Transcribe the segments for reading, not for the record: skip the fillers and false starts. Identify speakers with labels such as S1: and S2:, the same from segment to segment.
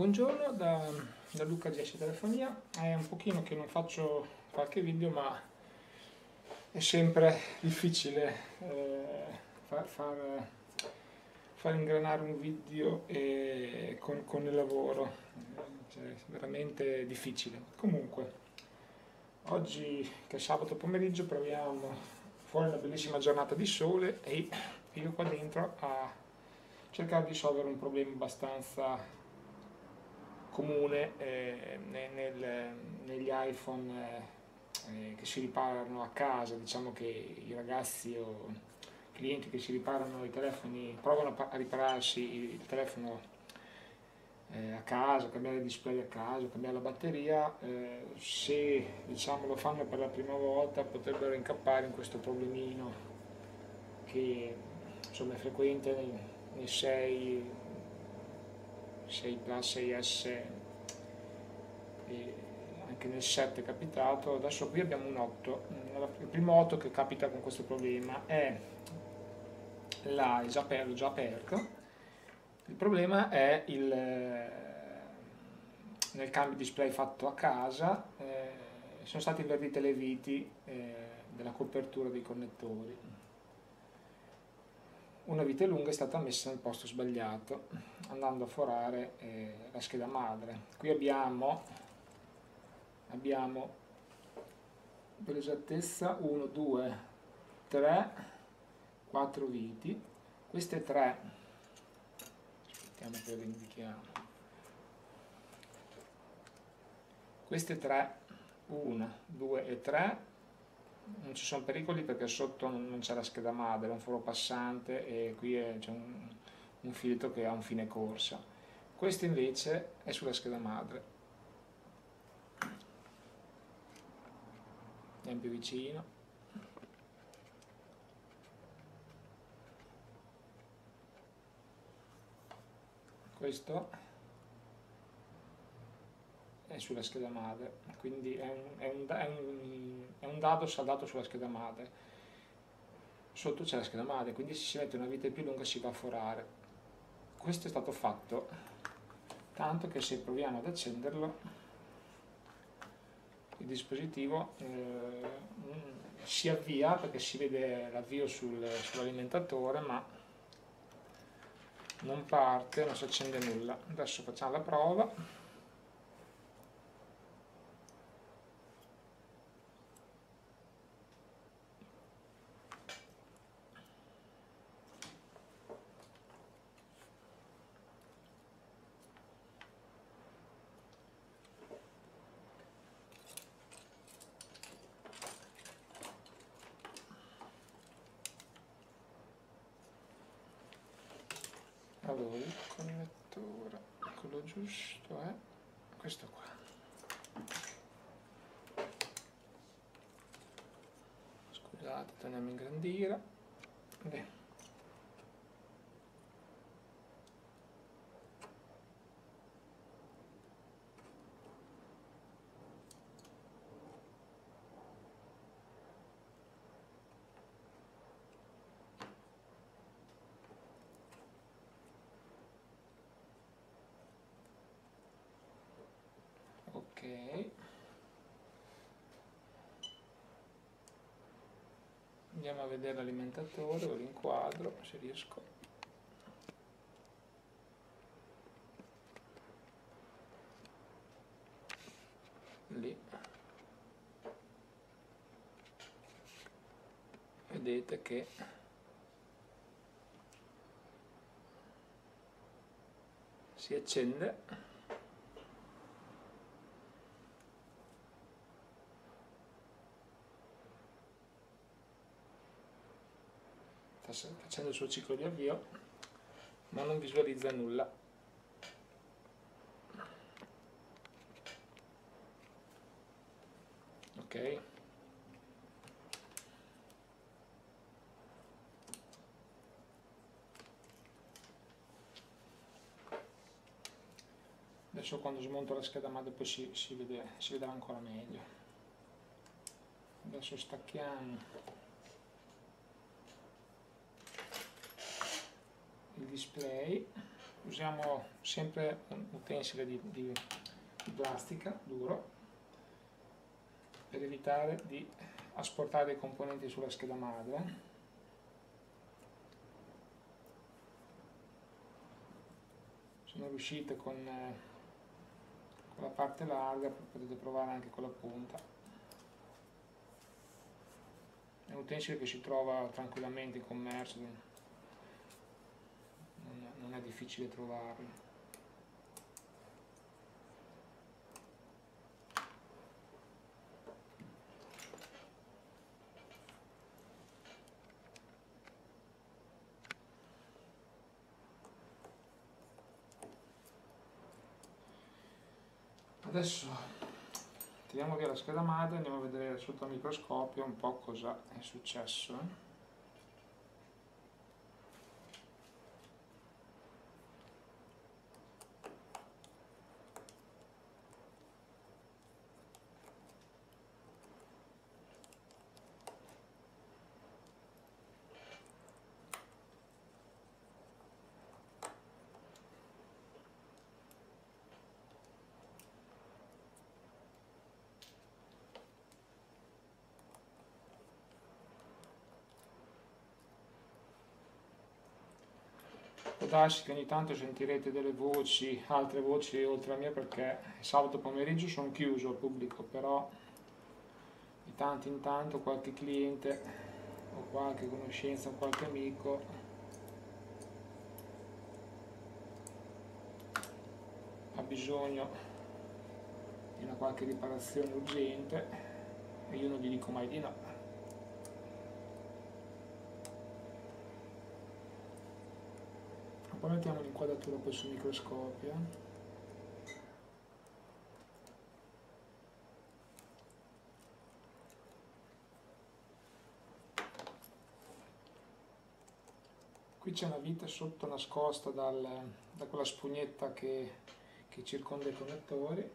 S1: Buongiorno da Luca GS Telefonia. È un pochino che non faccio qualche video, ma è sempre difficile far ingranare un video con il lavoro, cioè, è veramente difficile. Comunque, oggi che è sabato pomeriggio proviamo fuori una bellissima giornata di sole e io qua dentro a cercare di risolvere un problema abbastanza comune negli iPhone che si riparano a casa. Diciamo che i ragazzi o clienti che si riparano i telefoni provano a ripararsi il telefono a casa, cambiare il display a casa, cambiare la batteria. Se diciamo lo fanno per la prima volta potrebbero incappare in questo problemino che insomma è frequente nei 6 Plus, 6S e anche nel 7 è capitato. Adesso qui abbiamo un 8. Il primo 8 che capita con questo problema è l'ho già aperto. Il problema è nel cambio display fatto a casa sono state invertite le viti della copertura dei connettori. Una vite lunga è stata messa nel posto sbagliato, andando a forare la scheda madre. Qui abbiamo per esattezza 1, 2, 3, 4 viti. Queste 3, aspettiamo che le indichiamo, queste 3, 1, 2 e 3, non ci sono pericoli perché sotto non c'è la scheda madre, è un foro passante e qui c'è un filtro che ha un fine corsa. Questo invece è sulla scheda madre. Andiamo più vicino. Questo è sulla scheda madre, quindi è un dado saldato sulla scheda madre. Sotto c'è la scheda madre, quindi se si mette una vite più lunga si va a forare. Questo è stato fatto tanto che se proviamo ad accenderlo il dispositivo si avvia perché si vede l'avvio sull'alimentatore, ma non parte, non si accende nulla. Adesso facciamo la prova. Allora, il connettore, quello giusto è questo qua. Scusate, torniamo a ingrandire. Bene. Ok. Andiamo a vedere l'alimentatore, lo rinquadro se riesco. Lì. Vedete che si accende. Sta facendo il suo ciclo di avvio, ma non visualizza nulla. Ok. Adesso quando smonto la scheda madre poi si vedrà ancora meglio. Adesso stacchiamo il display usiamo sempre un utensile di plastica duro per evitare di asportare i componenti sulla scheda madre. Se non riuscite con la parte larga potete provare anche con la punta. È un utensile che si trova tranquillamente in commercio, non è difficile trovarlo. Adesso tiriamo via la scheda madre e andiamo a vedere sotto il microscopio un po' cosa è successo. Può darsi che ogni tanto sentirete delle voci, altre voci oltre a mia, perché sabato pomeriggio sono chiuso al pubblico, però di tanto in tanto qualche cliente o qualche conoscenza o qualche amico ha bisogno di una qualche riparazione urgente e io non gli dico mai di no. Poi mettiamo l'inquadratura poi sul microscopio. Qui c'è una vite sotto nascosta da quella spugnetta che circonda i connettori.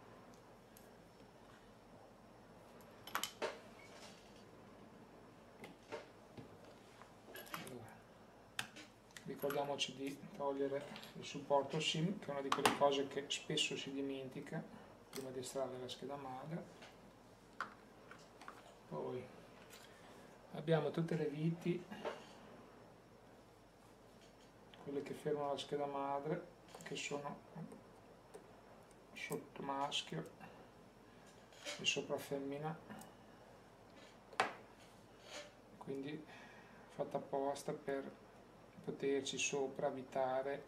S1: Ricordiamoci di togliere il supporto SIM, che è una di quelle cose che spesso si dimentica prima di estrarre la scheda madre. Poi abbiamo tutte le viti, quelle che fermano la scheda madre, che sono sotto maschio e sopra femmina, quindi fatta apposta per poterci sopra evitare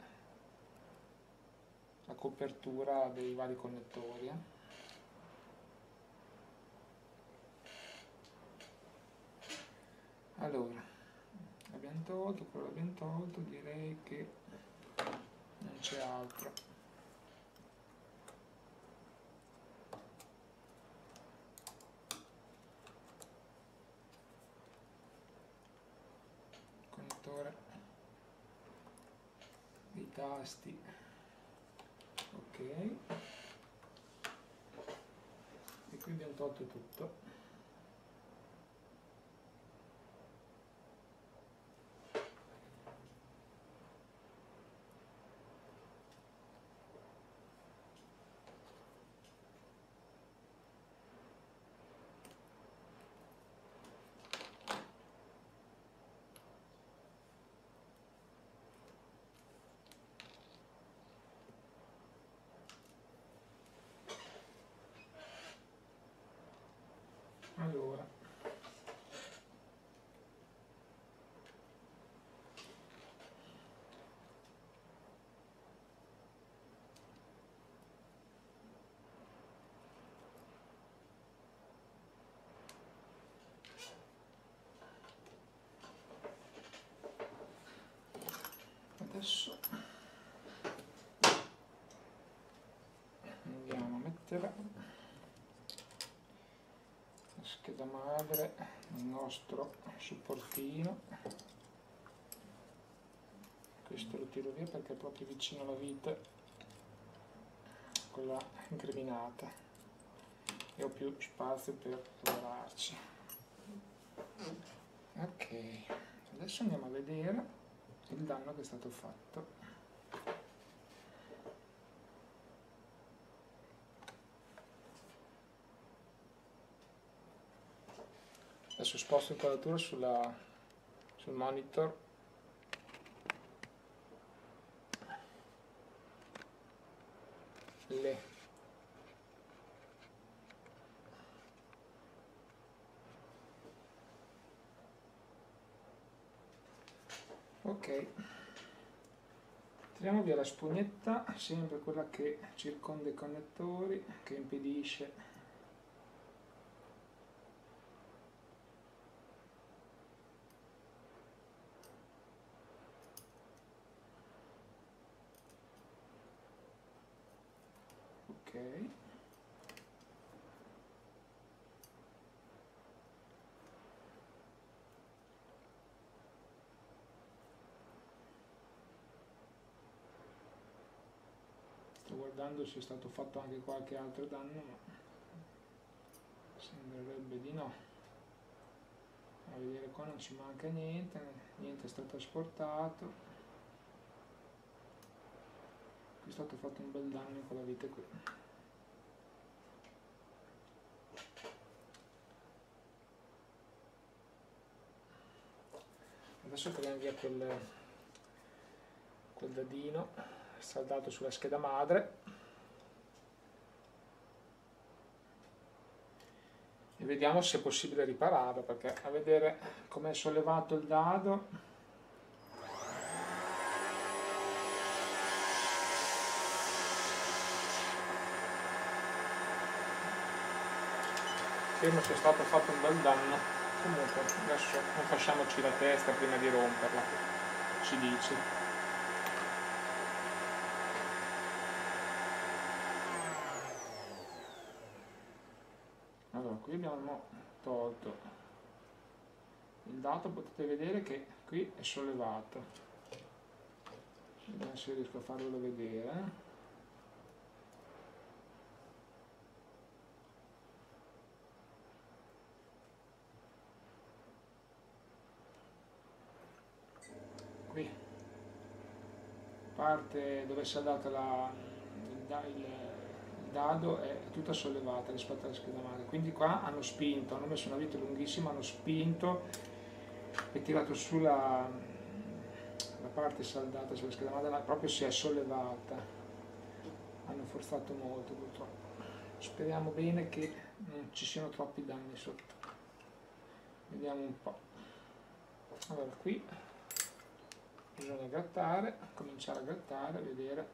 S1: la copertura dei vari connettori. Allora, abbiamo tolto, quello l'abbiamo tolto, direi che non c'è altro. Connettore dei tasti, ok, e qui abbiamo tolto tutto. Allora, adesso andiamo a mettere la scheda madre nel nostro supportino. Questo lo tiro via perché è proprio vicino alla vite, quella incriminata, e ho più spazio per lavorarci. Ok, adesso andiamo a vedere il danno che è stato fatto. adesso sposto l'inquadratura sul monitor. Ok, tiriamo via la spugnetta, sempre quella che circonda i connettori, che impedisce ok. Sto guardando se è stato fatto anche qualche altro danno, ma sembrerebbe di no. A vedere qua non ci manca niente, niente è stato asportato. Qui è stato fatto un bel danno in quella vite qui. Adesso togliamo via quel dadino saldato sulla scheda madre e vediamo se è possibile ripararlo, perché a vedere come è sollevato il dado sembra sia stato fatto un bel danno. Comunque adesso non facciamoci la testa prima di romperla, ci dice. Allora, qui abbiamo tolto il dato, potete vedere che qui è sollevato. Vediamo se riesco a farvelo vedere. Qui, parte dove è saldata il dado è tutta sollevata rispetto alla scheda madre, quindi qua hanno spinto, hanno messo una vite lunghissima, hanno spinto e tirato su la parte saldata sulla scheda madre, ma proprio si è sollevata, hanno forzato molto purtroppo. Speriamo bene che non ci siano troppi danni sotto. Vediamo un po'. Allora, qui bisogna grattare, cominciare a grattare, vedere.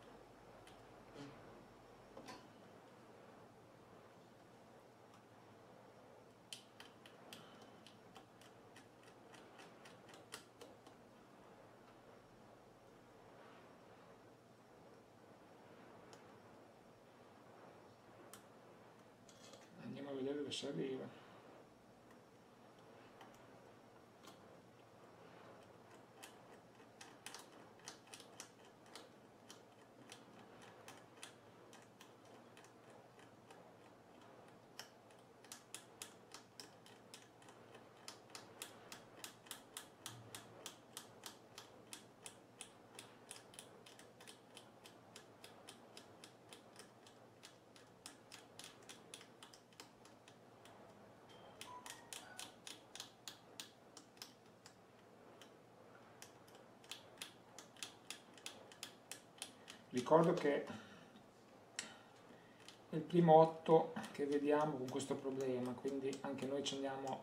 S1: Andiamo a vedere dove si arriva. Ricordo che è il primo 8 che vediamo con questo problema, quindi anche noi ci andiamo,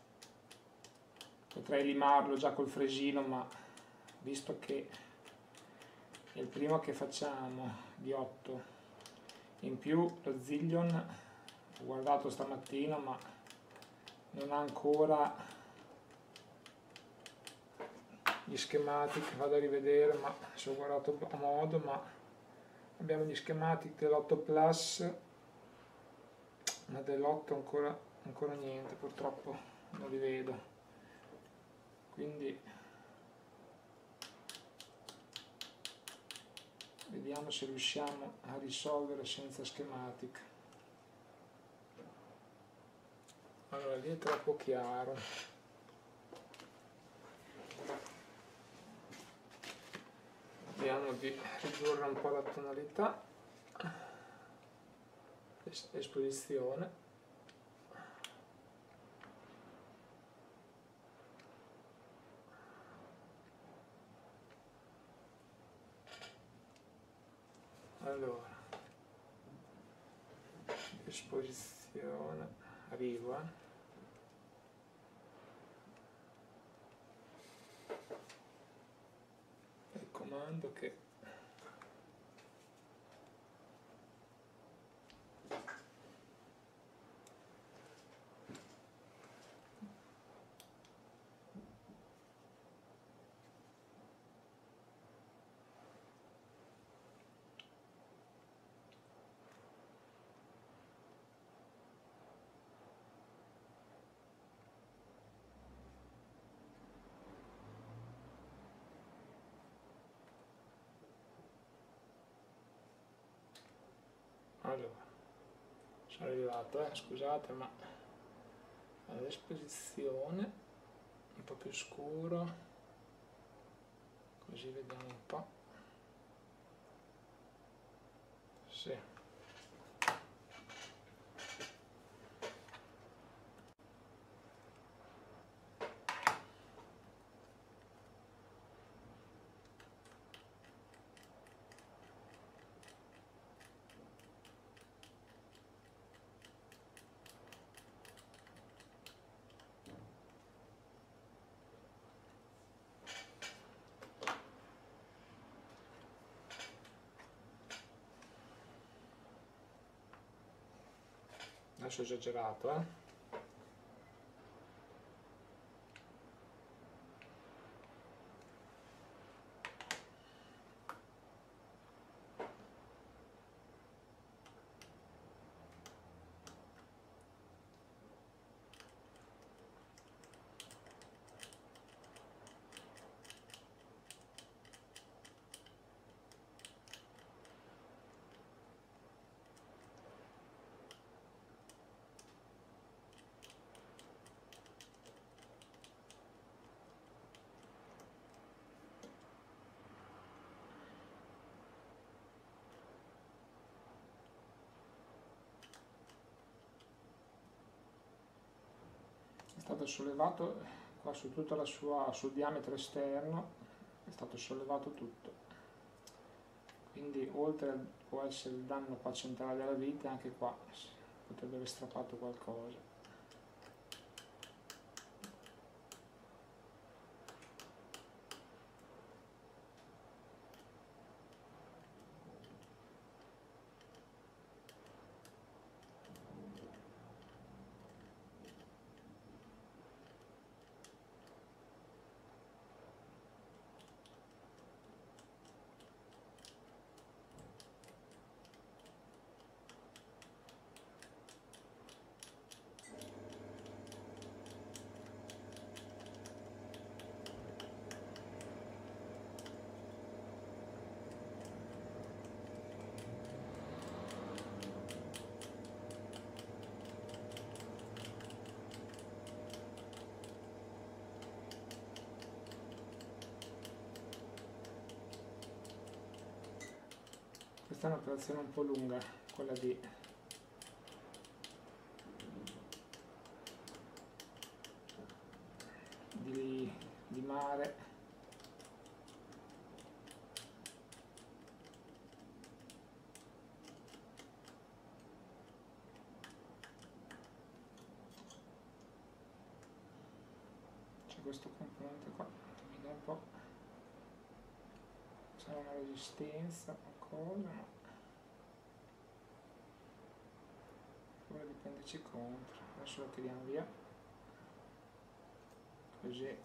S1: potrei limarlo già col fresino, ma visto che è il primo che facciamo di 8, in più lo Zillion ho guardato stamattina ma non ha ancora gli schematic, vado a rivedere, ma se ho guardato a modo, ma abbiamo gli schematic dell'8 Plus, ma dell'8 ancora niente, purtroppo non li vedo, quindi vediamo se riusciamo a risolvere senza schematic. Allora, lì è troppo chiaro. Vediamo di ridurre un po' la tonalità, l'esposizione. Allora, esposizione, arrivo, il comando che allora sono arrivato, scusate, ma all'esposizione un po' più scuro, così vediamo un po'. Sì. Adesso ho esagerato, È stato sollevato qua su tutta la sua, sul diametro esterno, è stato sollevato tutto, quindi oltre può essere il danno qua centrale della vite, anche qua potrebbe aver strappato qualcosa. Questa è un'operazione un po' lunga, quella di limare. C'è questo componente qua che mi dà un po', sarà una resistenza o cosa, ma ora dipenderci contro. Adesso lo tiriamo via, così.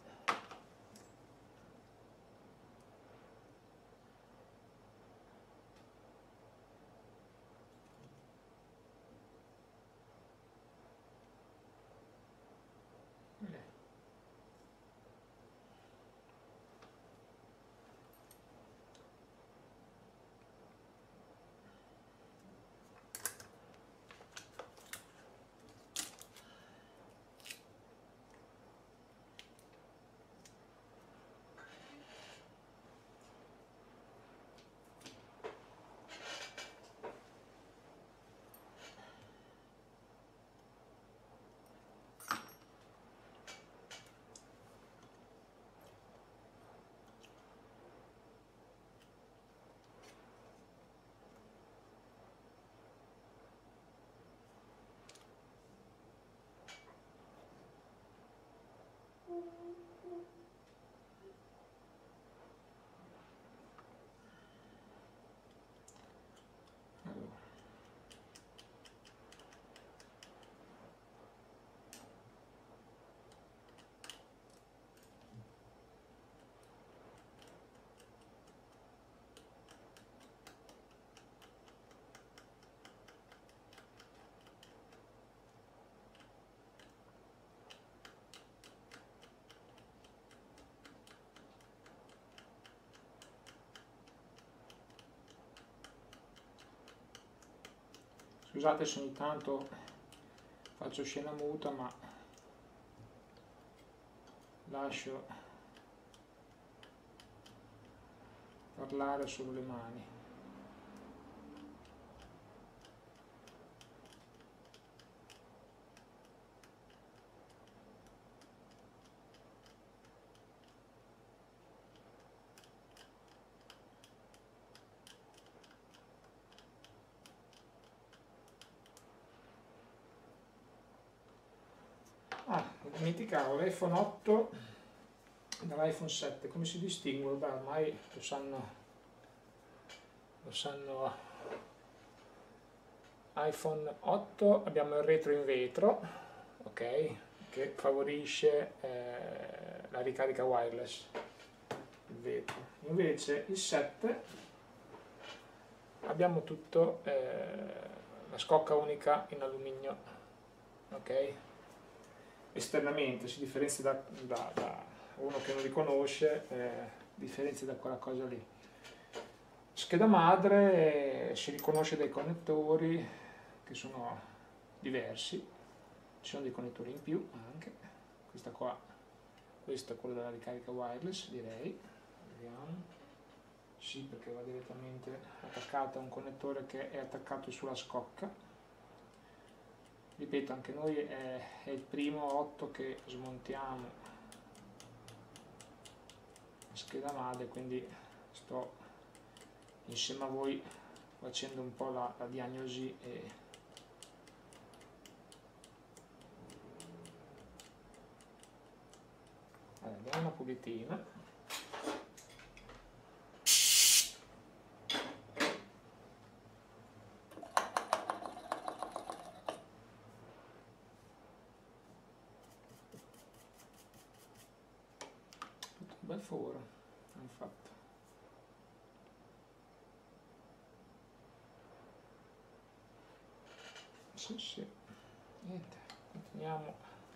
S1: Scusate se ogni tanto faccio scena muta, ma lascio parlare solo le mani. Dimenticavo l'iPhone 8 dall'iPhone 7, come si distingue? Beh, ormai lo sanno. iPhone 8 abbiamo il retro in vetro, ok, che favorisce la ricarica wireless, il vetro. Invece il 7 abbiamo tutto la scocca unica in alluminio, ok. Esternamente si differenzia da uno che non li conosce, differenzia da quella cosa lì. Scheda madre si riconosce dai connettori che sono diversi, ci sono dei connettori in più anche, questo è quello della ricarica wireless, direi. Vediamo. Sì, perché va direttamente attaccata a un connettore che è attaccato sulla scocca. Ripeto, anche noi è il primo 8 che smontiamo la scheda madre, quindi sto insieme a voi facendo un po' la diagnosi e allora, diamo una pulitina. Bel foro hanno fatto. Sì, niente, continuiamo.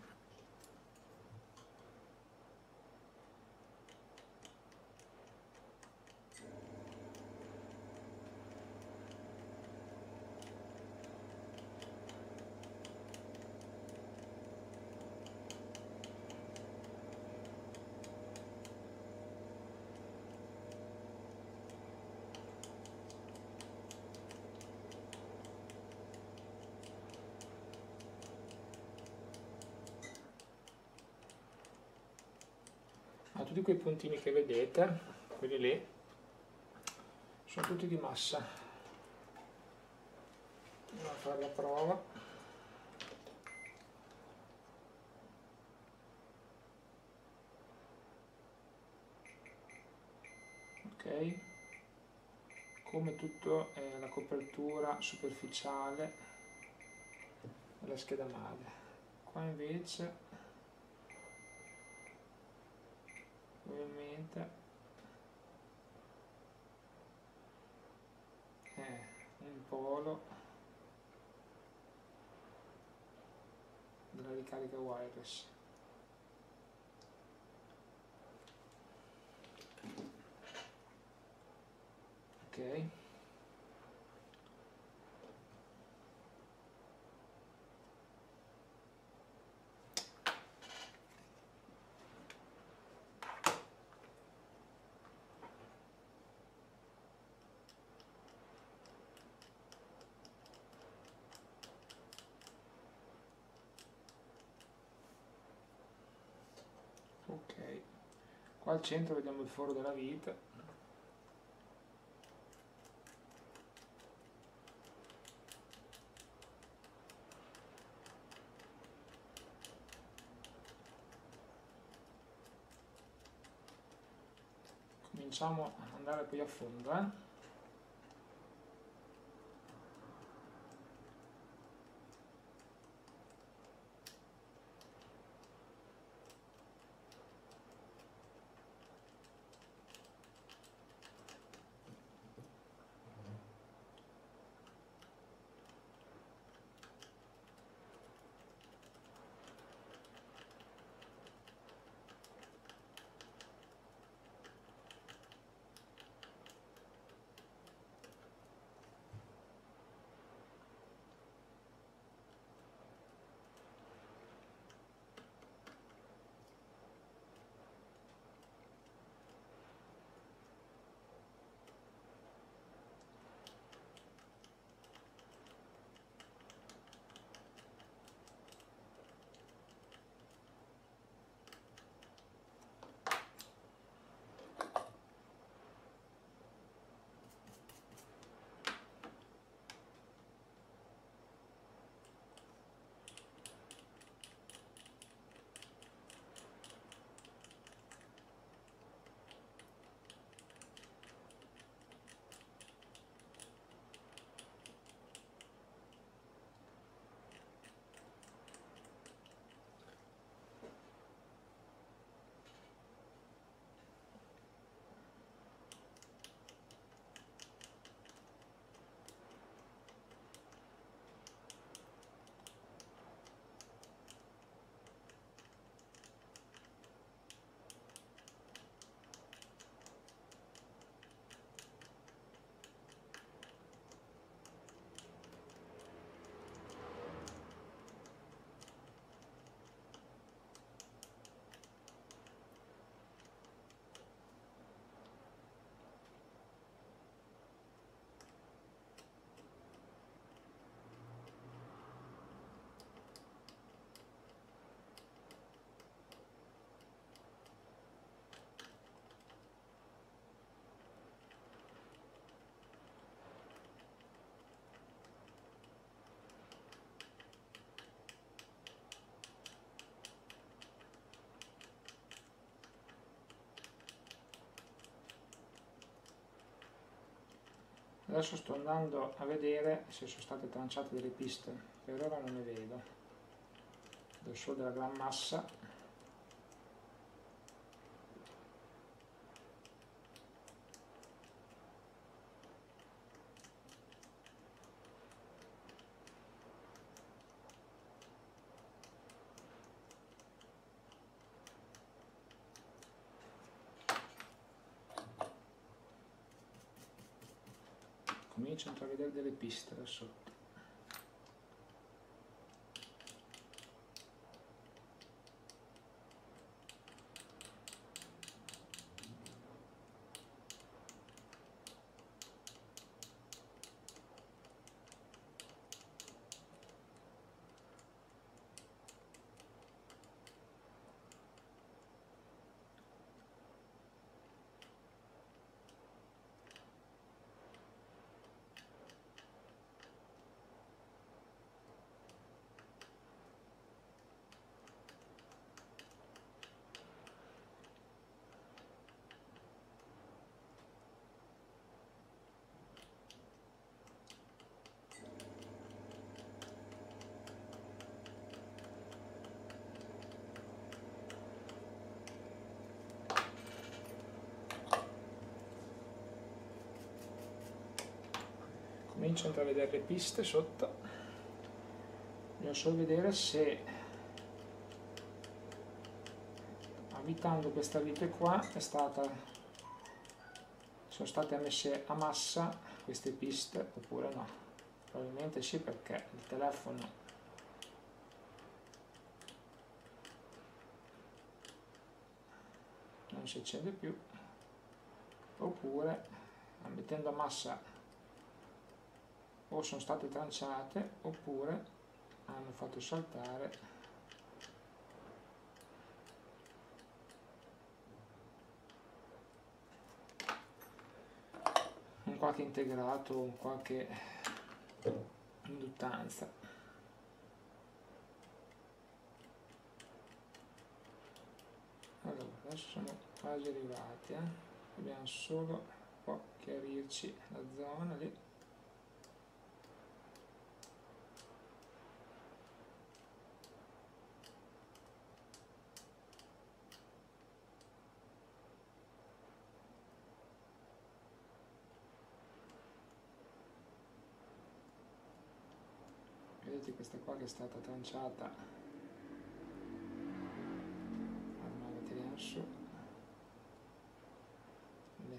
S1: Tutti quei puntini che vedete, quelli lì, sono tutti di massa. Andiamo a fare la prova. Ok, come tutto è la copertura superficiale della scheda madre. Qua invece ovviamente è un polo della ricarica wireless. Ok, ok, qua al centro vediamo il foro della vite. cominciamo ad andare poi a fondo. Adesso sto andando a vedere se sono state tranciate delle piste, per ora non ne vedo, vedo solo della gran massa. Comincio a intravedere delle piste da sotto. Comincio a intravedere le piste sotto, bisogna solo vedere se avvitando questa vite qua sono state messe a massa queste piste oppure no. Probabilmente sì, perché il telefono non si accende più, oppure mettendo a massa o sono state tranciate oppure hanno fatto saltare un qualche integrato, un qualche induttanza. Allora, adesso siamo quasi arrivati. dobbiamo solo un po' chiarirci la zona lì. Vedete questa qua che è stata tranciata, allora la tiriamo su. Lì.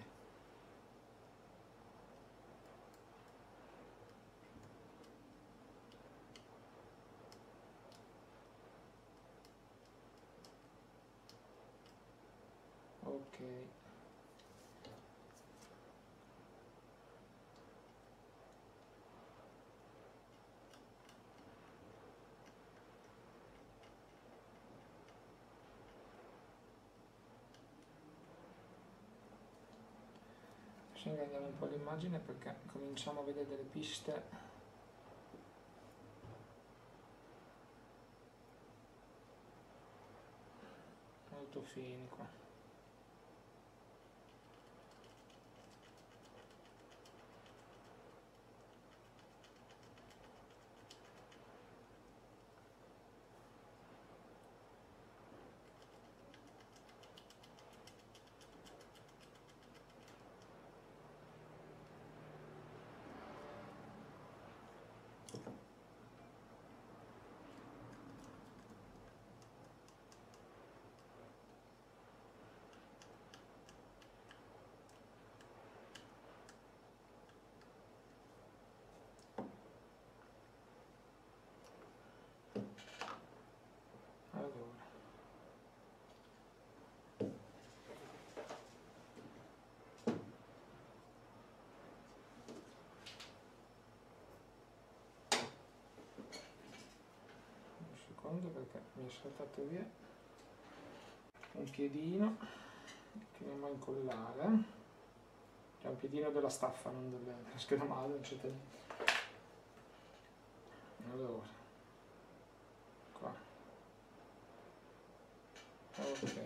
S1: Ok, adesso ingrandiamo un po' l'immagine perché cominciamo a vedere delle piste molto fini qua. Allora, un secondo perché mi è saltato via un piedino che andiamo a incollare. È un piedino della staffa, non della scheda madre, eccetera. Allora, qua. Ok.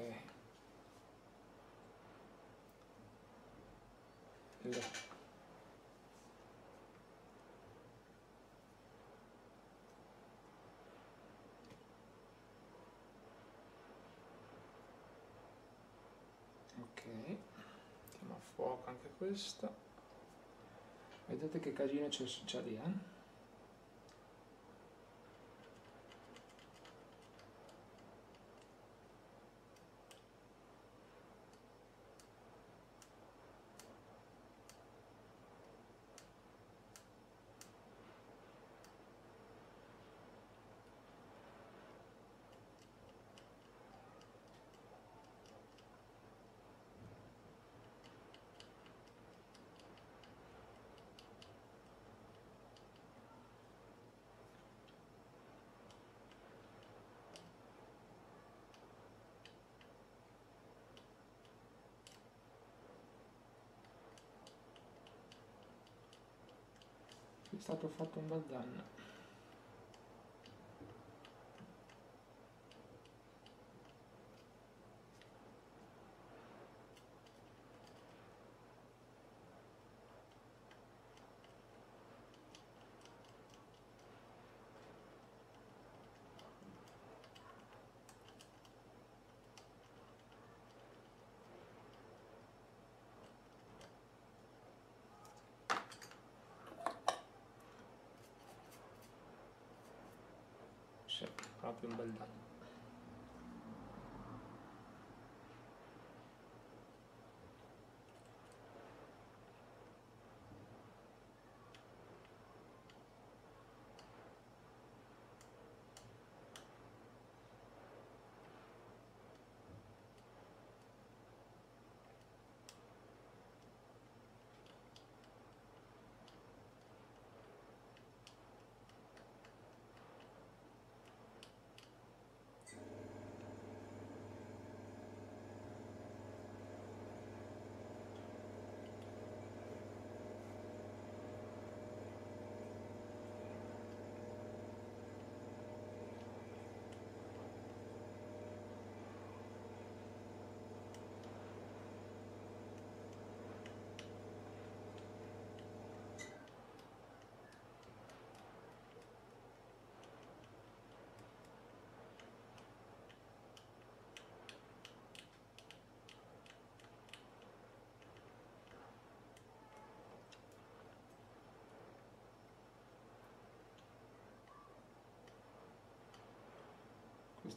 S1: Là. Ok. Mettiamo a fuoco anche questo. Vedete che casino c'è lì, eh? È stato fatto un bel danno. Sì, proprio un bel danno.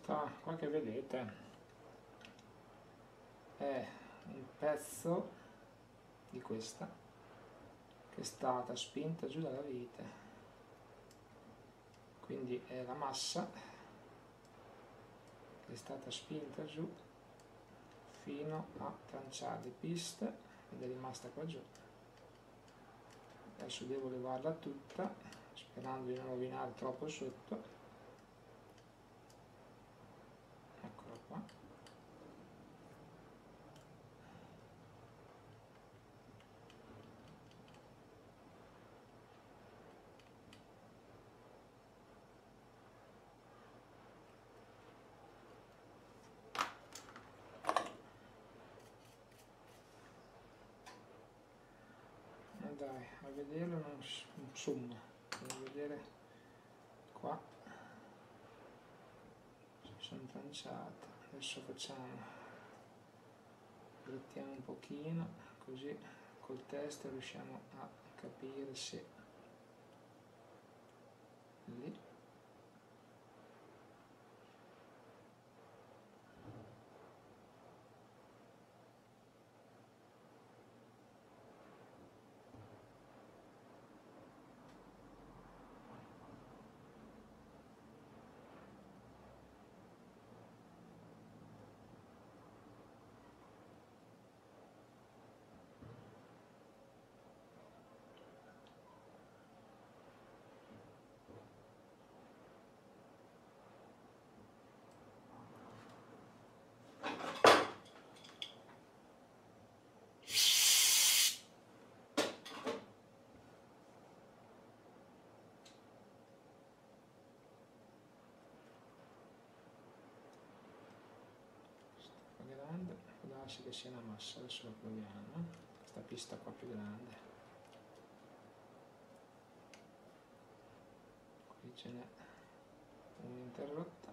S1: questa qua che vedete è un pezzo di questa che è stata spinta giù dalla vite, quindi è la massa che è stata spinta giù fino a tranciare le piste ed è rimasta qua giù. Adesso devo levarla tutta sperando di non rovinare troppo sotto. Eccola qua. Dai, a vederlo non insomma, devo vedere qua si sono tranciate. Adesso grattiamo un pochino così col test riusciamo a capire se lì grande, può darsi che sia una massa. Adesso lo proviamo, questa pista qua più grande, qui ce n'è un'interrotta.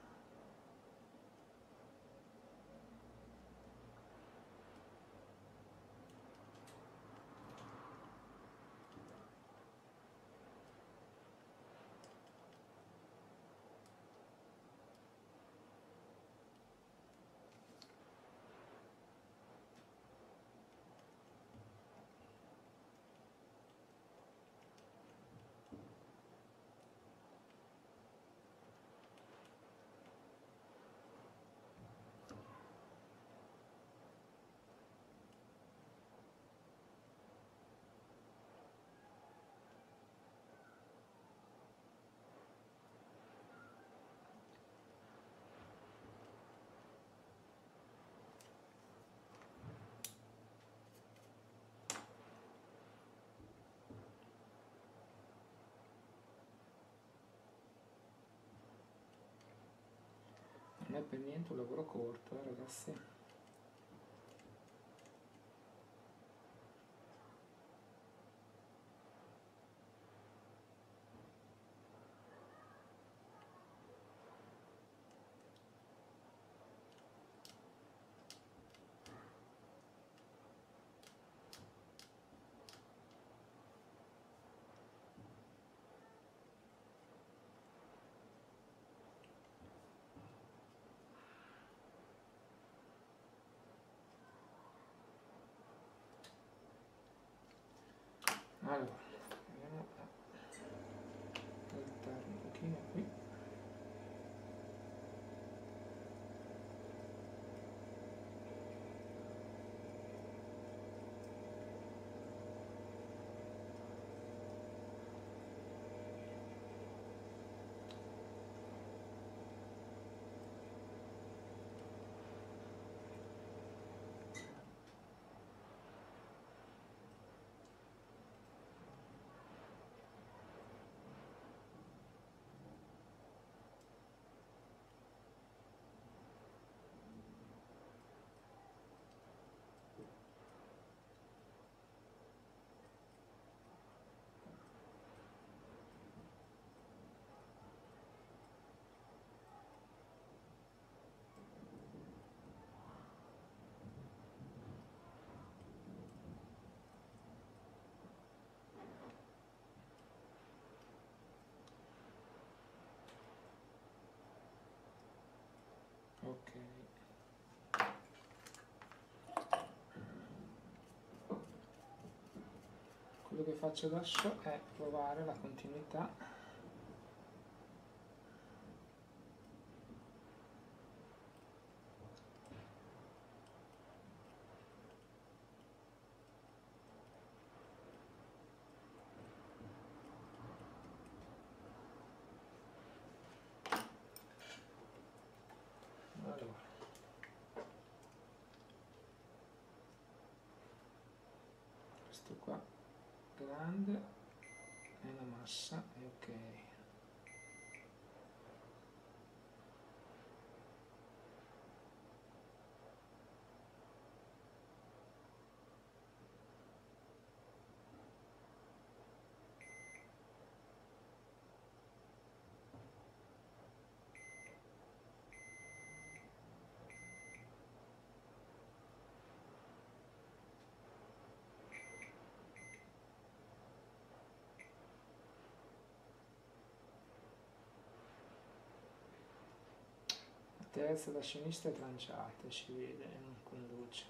S1: Non è per niente un lavoro corto, ragazzi. Allora, andiamo a saltare un pochino qui. quello che faccio adesso è provare la continuità. Allora, questo qua grande è una massa e ok. La terza da sinistra è tranciata, si vede e non conduce.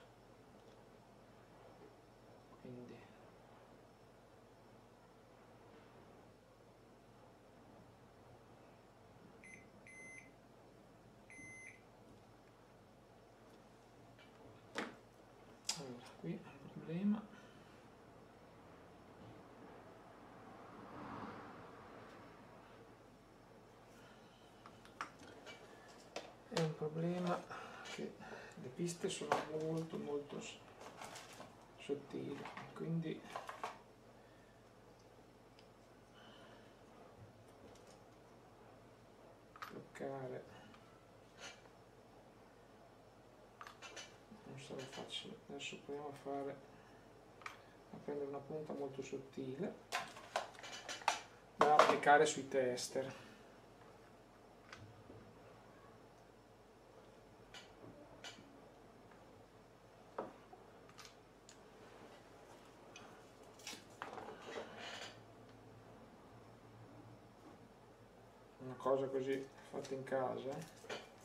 S1: Quindi allora, qui è un problema. È un problema che le piste sono molto sottili, quindi bloccare non sarà facile. Adesso proviamo a prendere una punta molto sottile da applicare sui tester. Una cosa così fatta in casa.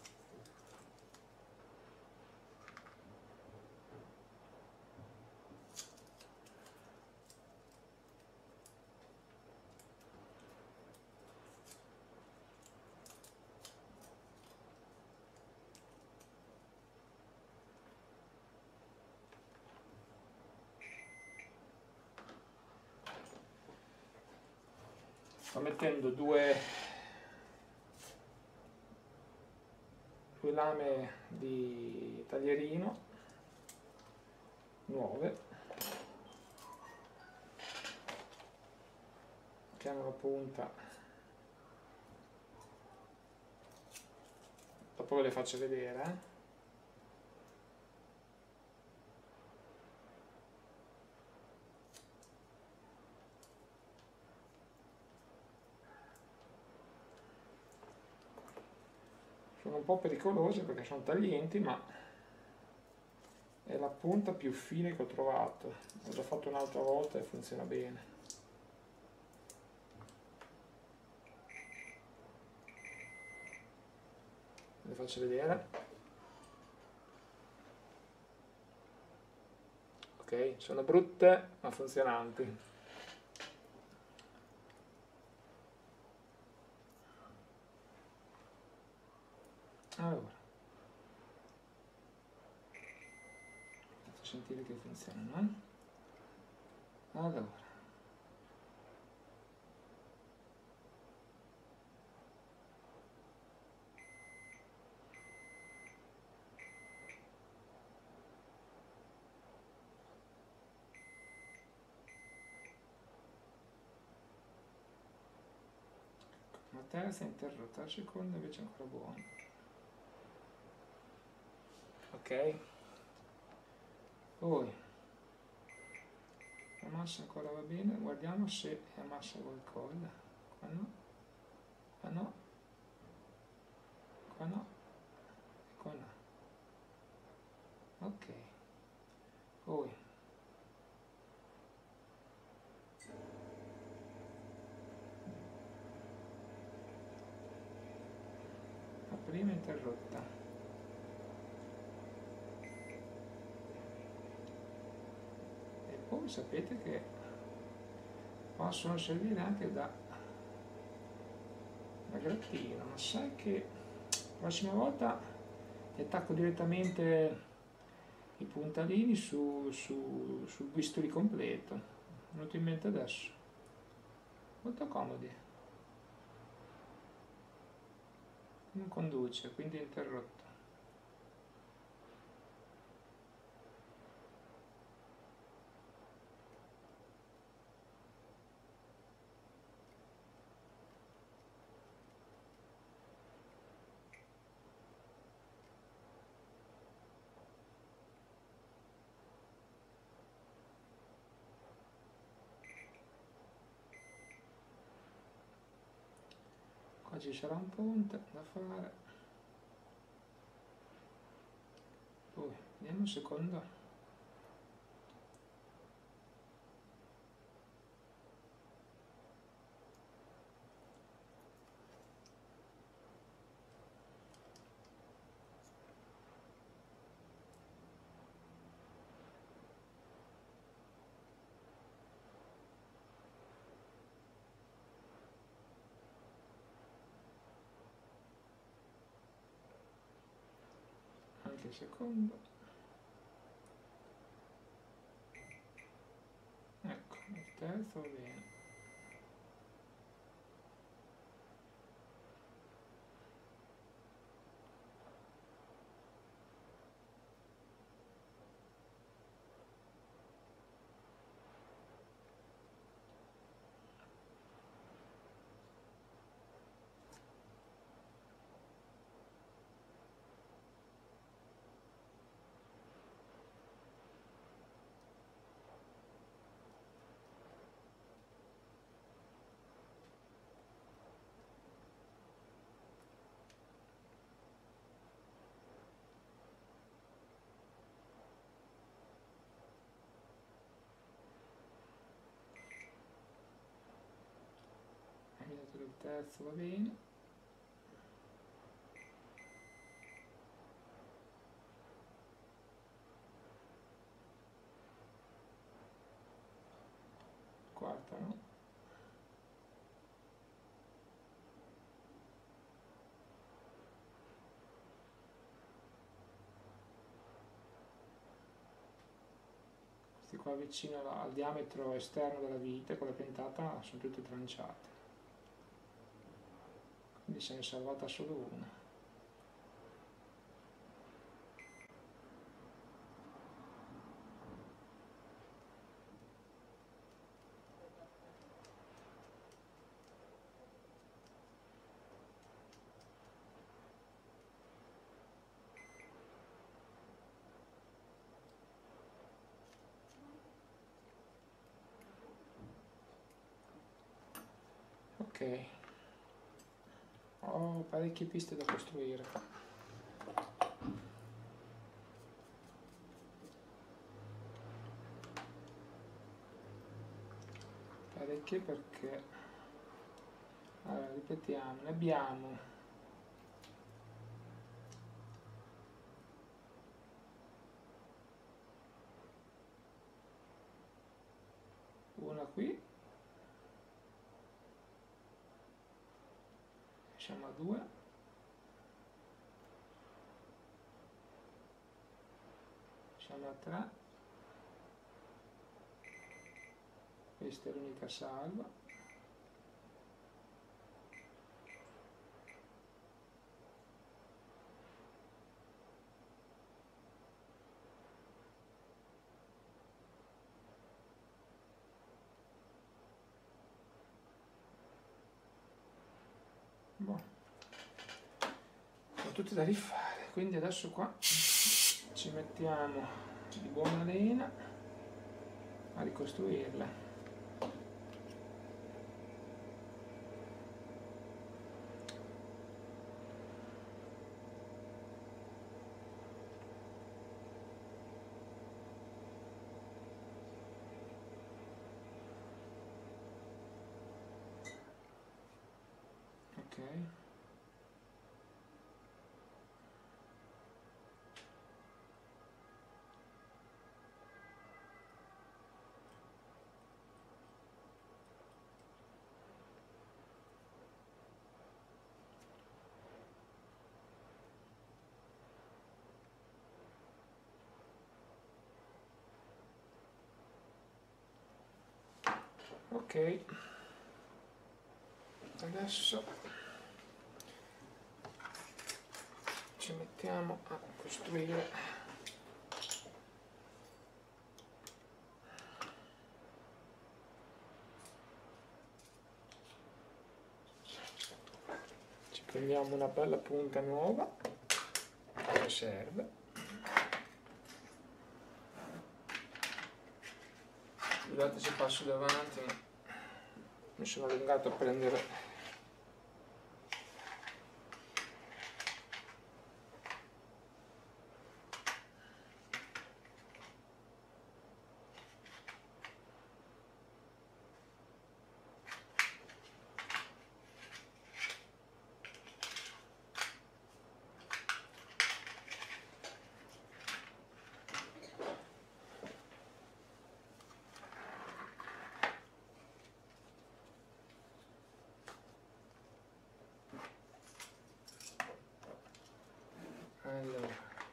S1: Sto mettendo due lame di taglierino nuove che hanno la punta, dopo ve le faccio vedere. Sono un po' pericolose perché sono taglienti, ma è la punta più fine che ho trovato. L'ho già fatto un'altra volta e funziona bene. Le faccio vedere. Ok, sono brutte ma funzionanti. Allora, faccio sentire che funzionano. Allora, la terza è interrotta, la seconda invece è ancora buona. Ok, poi la massa ancora va bene, guardiamo se è massa qualcosa. Qua no, qua no, qua no, e qua no. Ok, poi la prima è interrotta. E poi sapete che possono servire anche da grattino, ma sai che la prossima volta ti attacco direttamente i puntalini sul bisturi completo, mi è venuto in mente adesso, molto comodi, non conduce, quindi è interrotto. Qua ci sarà un ponte da fare, poi vediamo un secondo. Anche il secondo, ecco, il terzo va bene. Mi ha dato il terzo, va bene. Quarta, no? Questi qua vicino al diametro esterno della vite, con la piantata, sono tutti tranciati. Quindi se ne è salvata solo una. Ok, ho parecchie piste da costruire. Parecchie perché, allora, ripetiamo, ne abbiamo una qui, siamo a due, siamo a tre, questa è l'unica salva. Boh, sono tutte da rifare, quindi adesso qua ci mettiamo di buona lena a ricostruirle. Ok, Ok, adesso ci mettiamo a costruire prendiamo una bella punta nuova che serve. Scusate se passo davanti, ma mi sono allungato a prendere allora.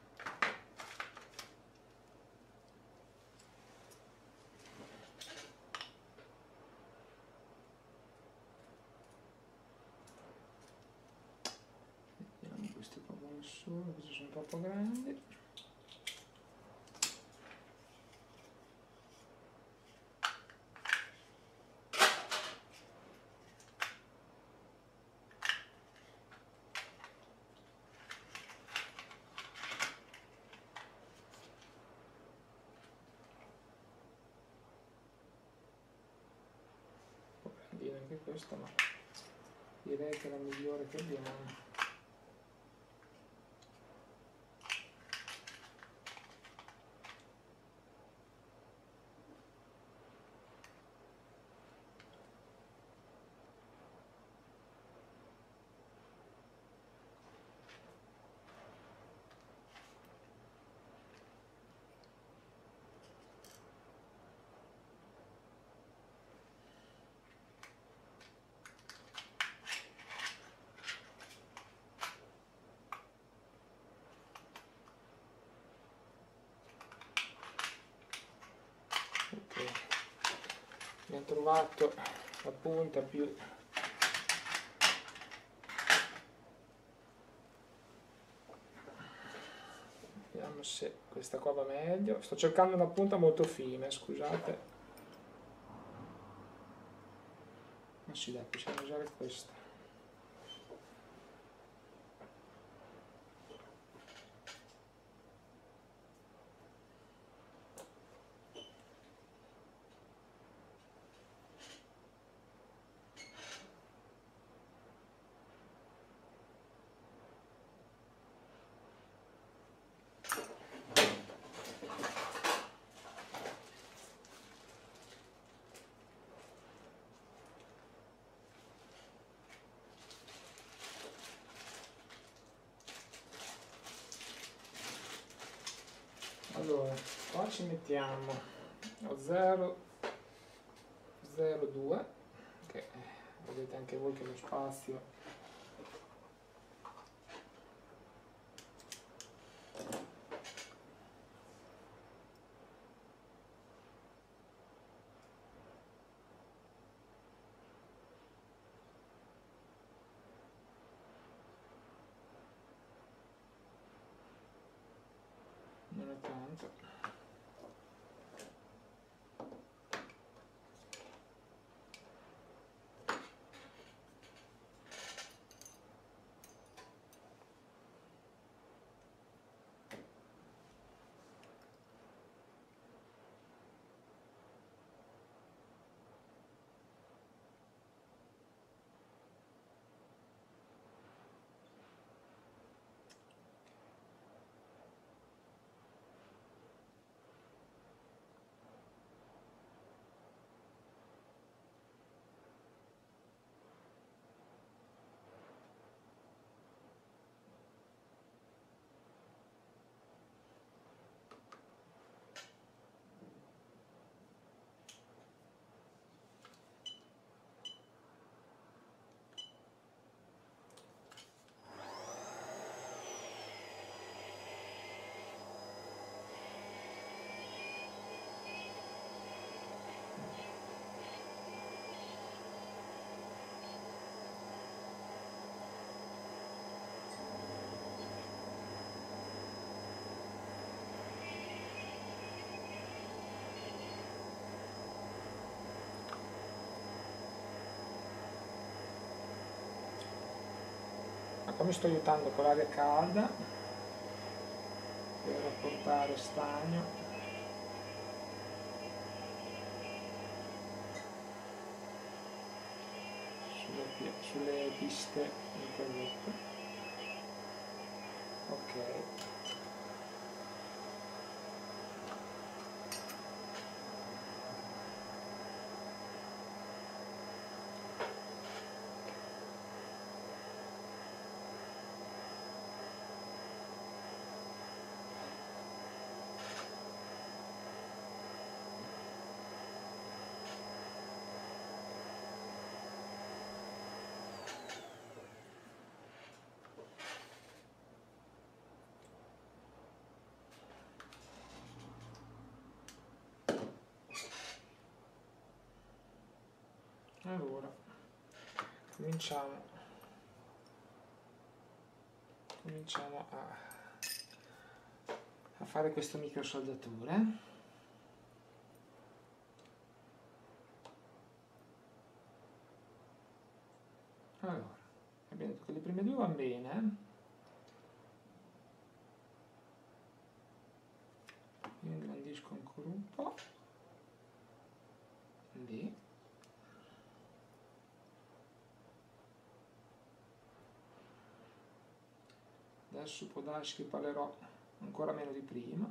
S1: Mettiamo questi qua su, questi sono troppo grandi. Grandina anche questa, ma direi che è la migliore che abbiamo. Ok, abbiamo trovato la punta più vediamo se questa qua va meglio. Sto cercando una punta molto fine, scusate. Ma sì, dai, possiamo usare questa. Allora, qua ci mettiamo a 0,02, che vedete anche voi che lo spazio non è tanto. Poi mi sto aiutando con l'aria calda per apportare stagno. Sulle piste interrotte. Ok. Allora, cominciamo a fare questo microsoldatore. Allora, abbiamo detto che le prime due vanno bene. Io ingrandisco ancora un po'. Lì. Adesso può darsi che parlerò ancora meno di prima.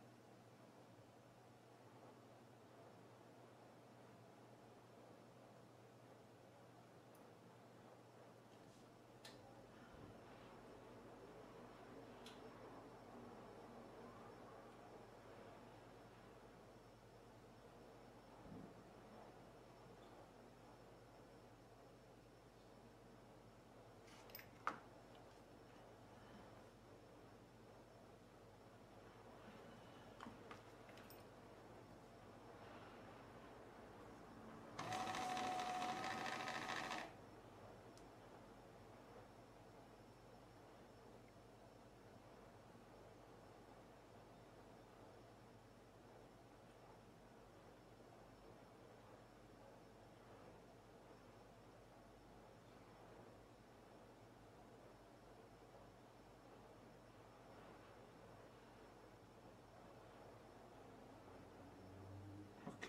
S1: Ok.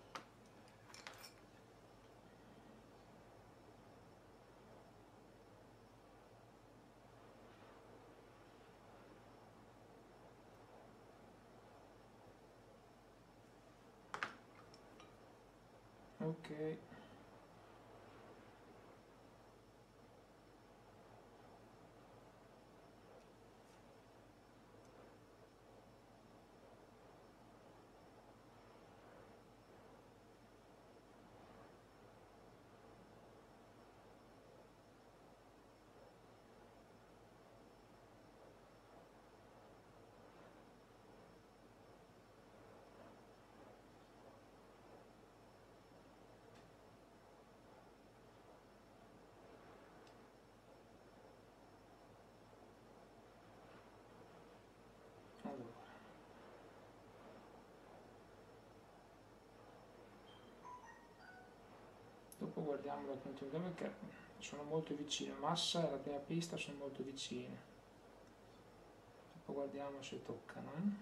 S1: Ok. Allora. Dopo guardiamo la continuità perché sono molto vicine. Massa e la prima pista sono molto vicine. Dopo guardiamo se toccano.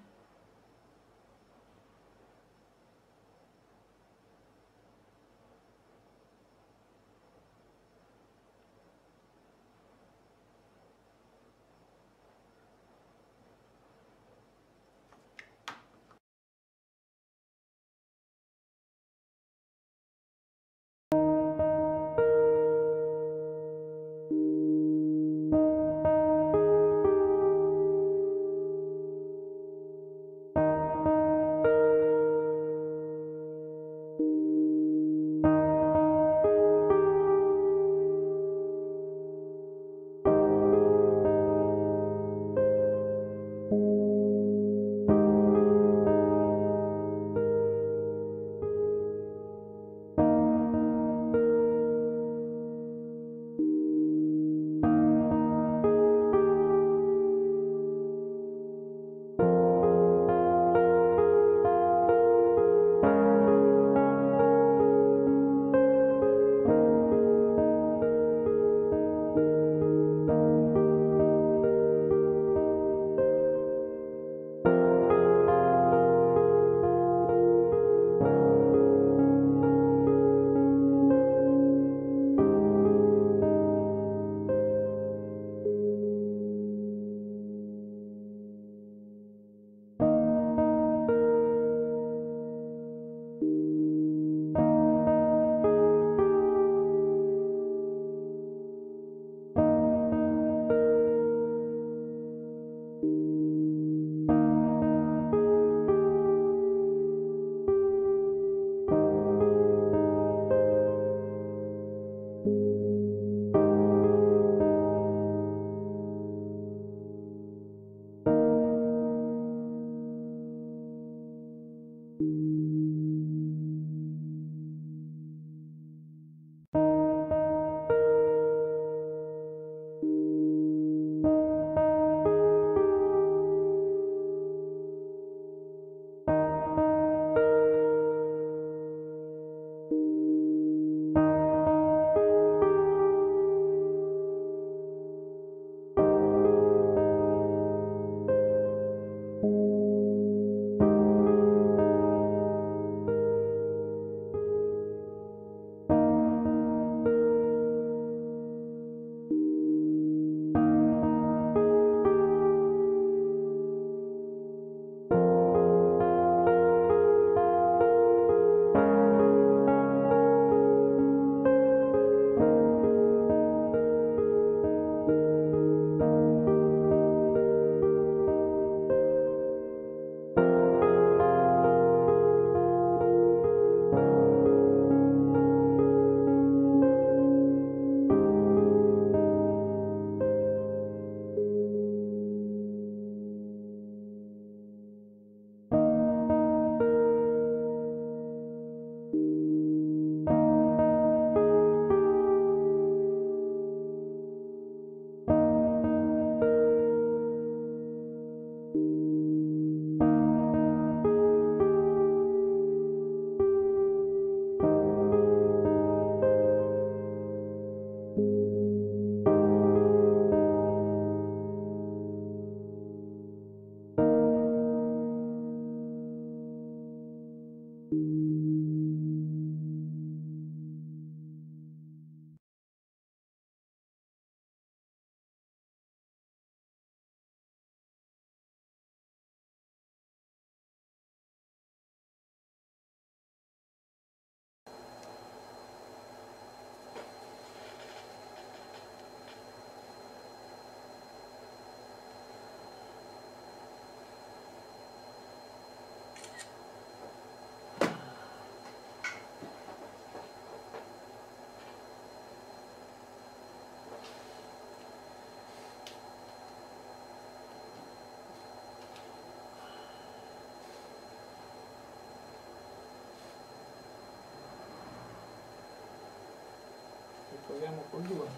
S1: proviamo col 2.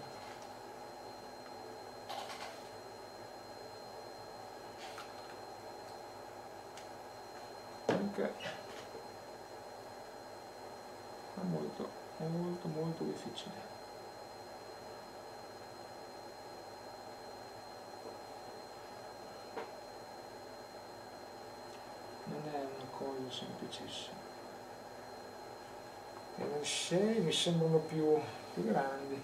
S1: Ok, è molto difficile. Non è una cosa semplicissima. E le 6 mi sembrano più grandi.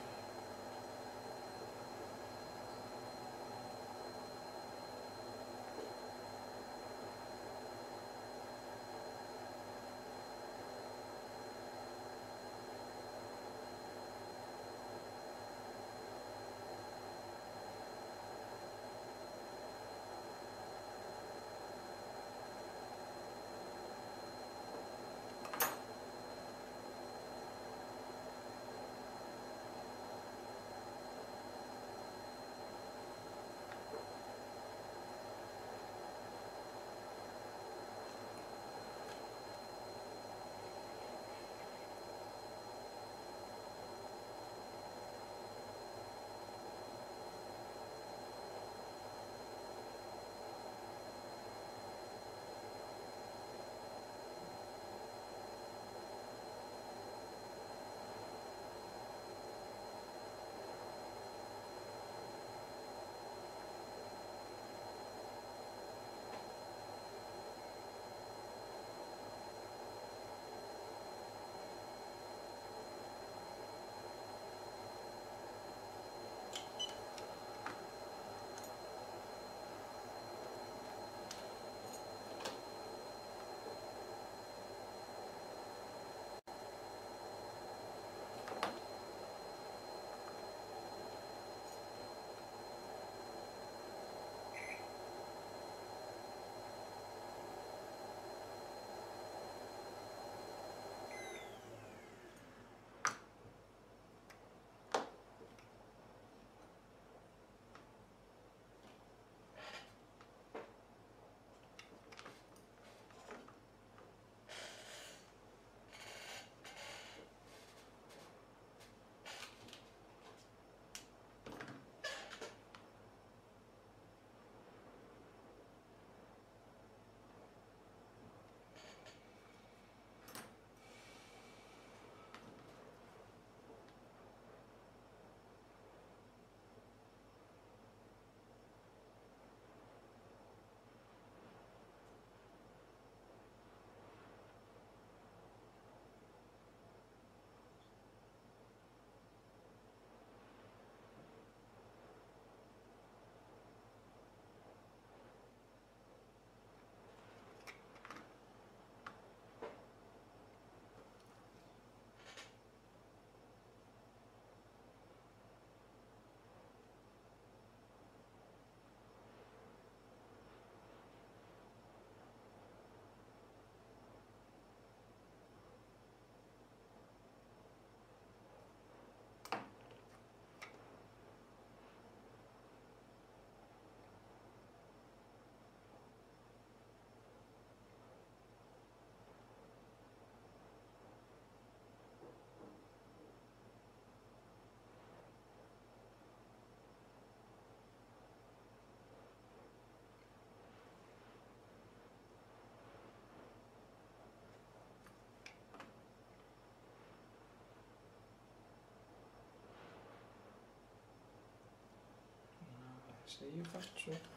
S1: Se io faccio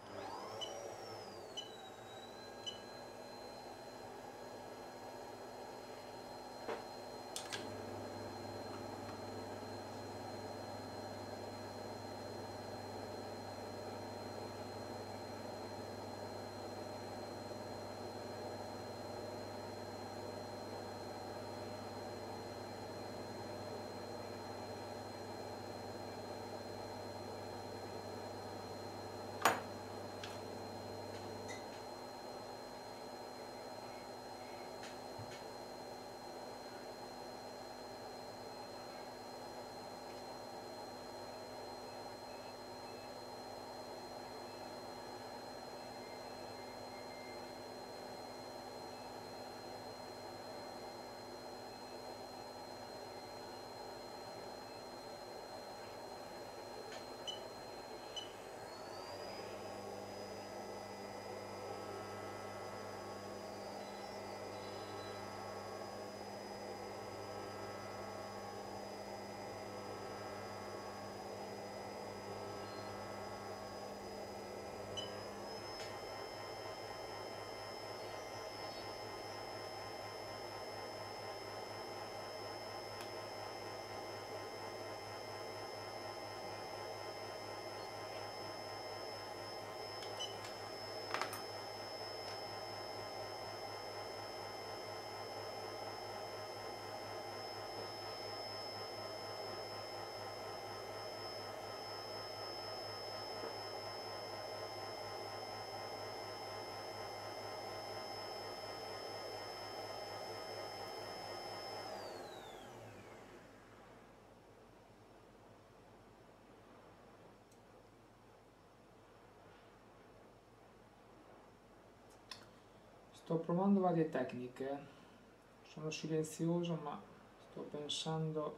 S1: Sto provando varie tecniche, sono silenzioso ma sto pensando.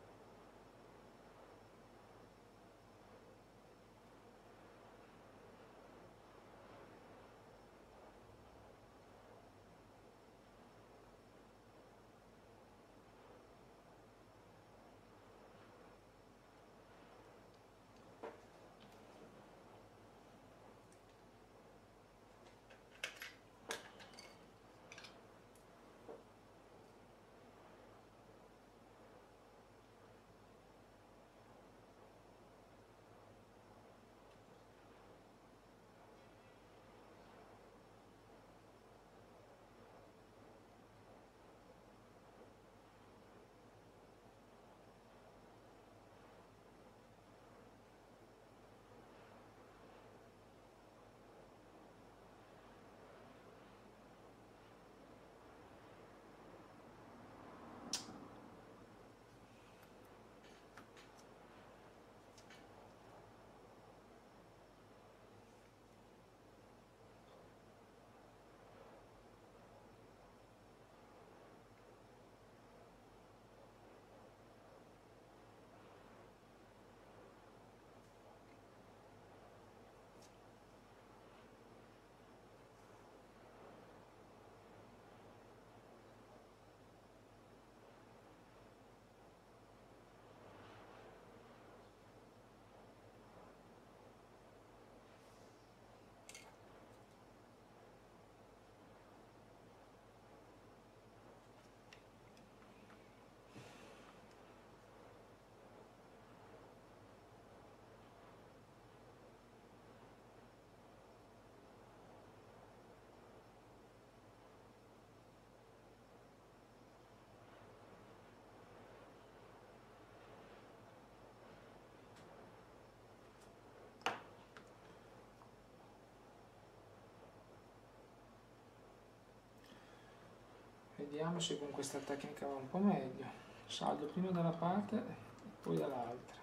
S1: Vediamo se con questa tecnica va un po' meglio. Saldo prima da una parte e poi dall'altra.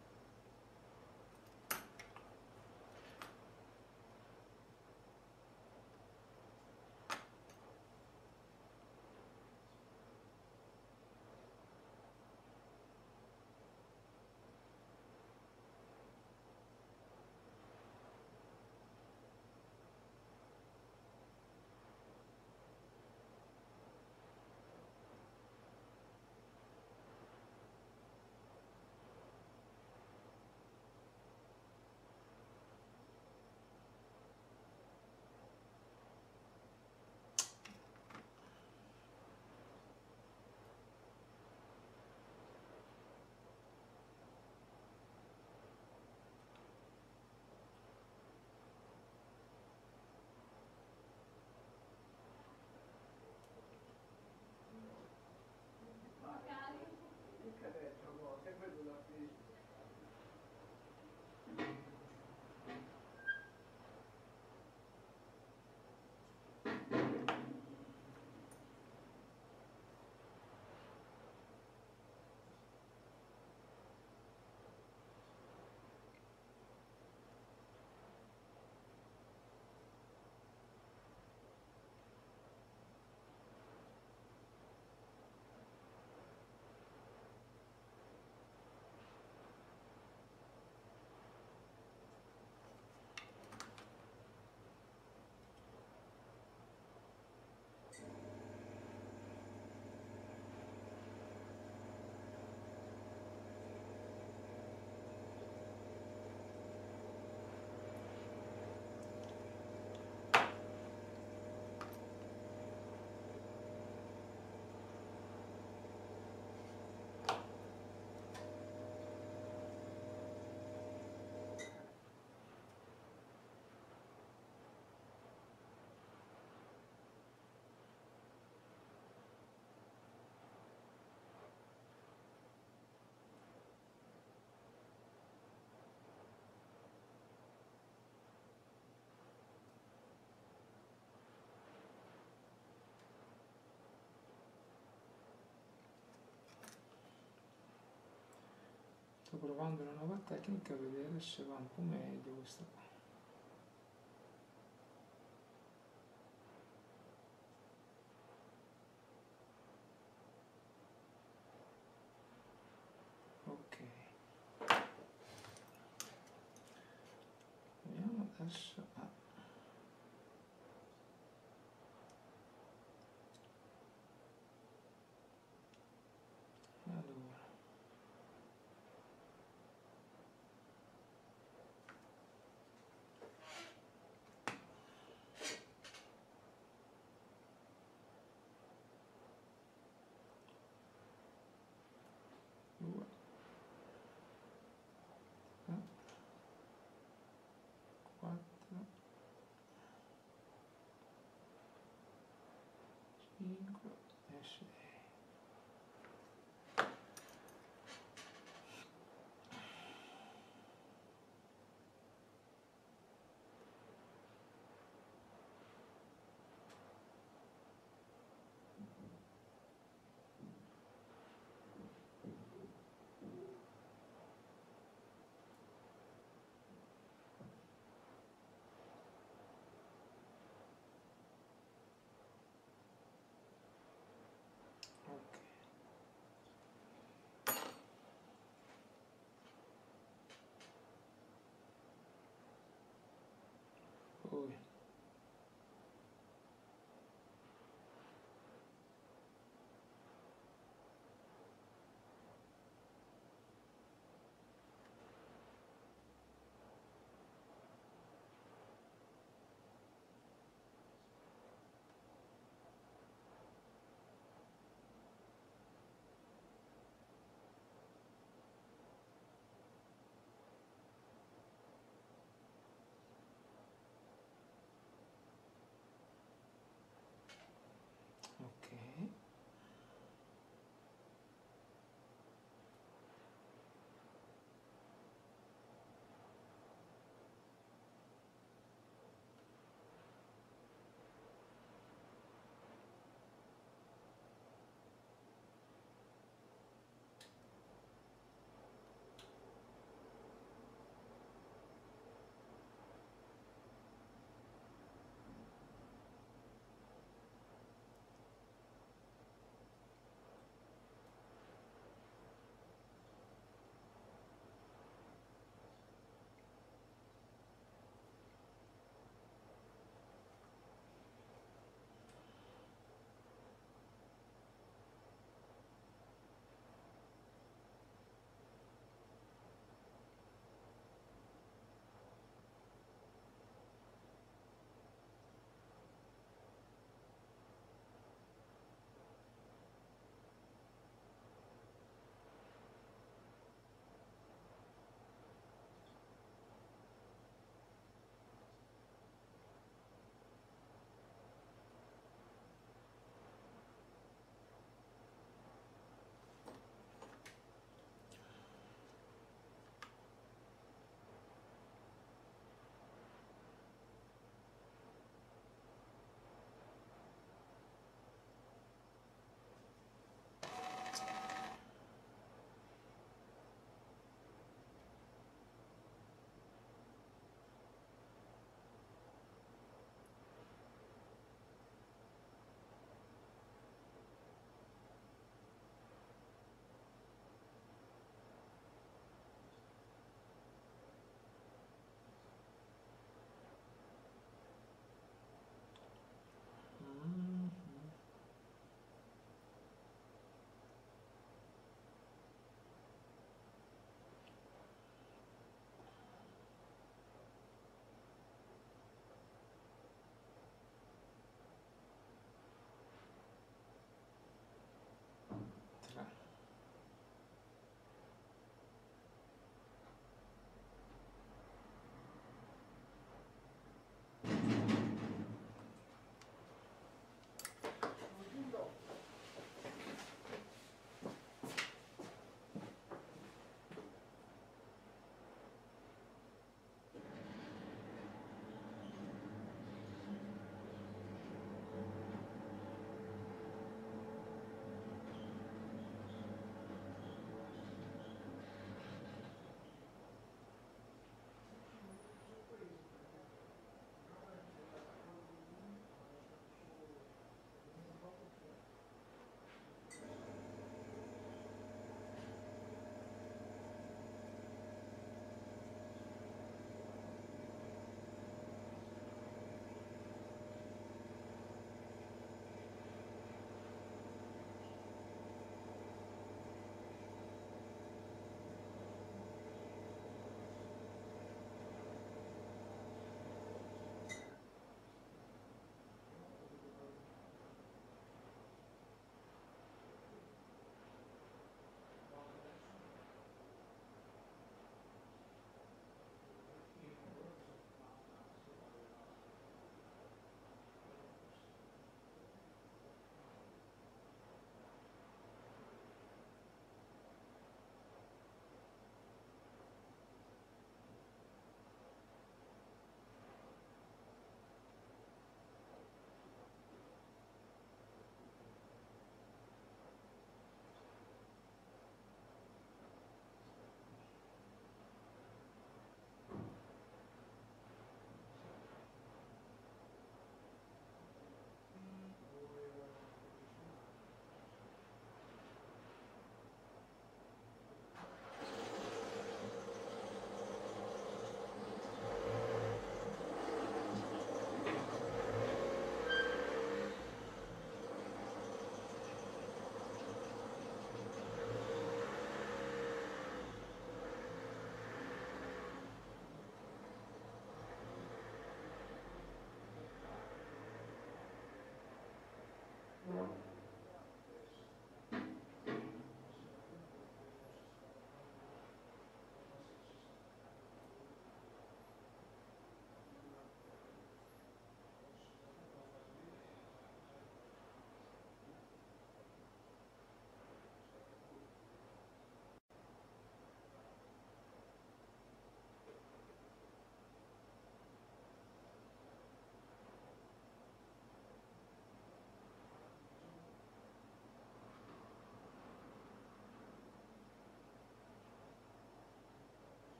S1: Sto provando una nuova tecnica a vedere se va un po' meglio questa qua. 5 e 6.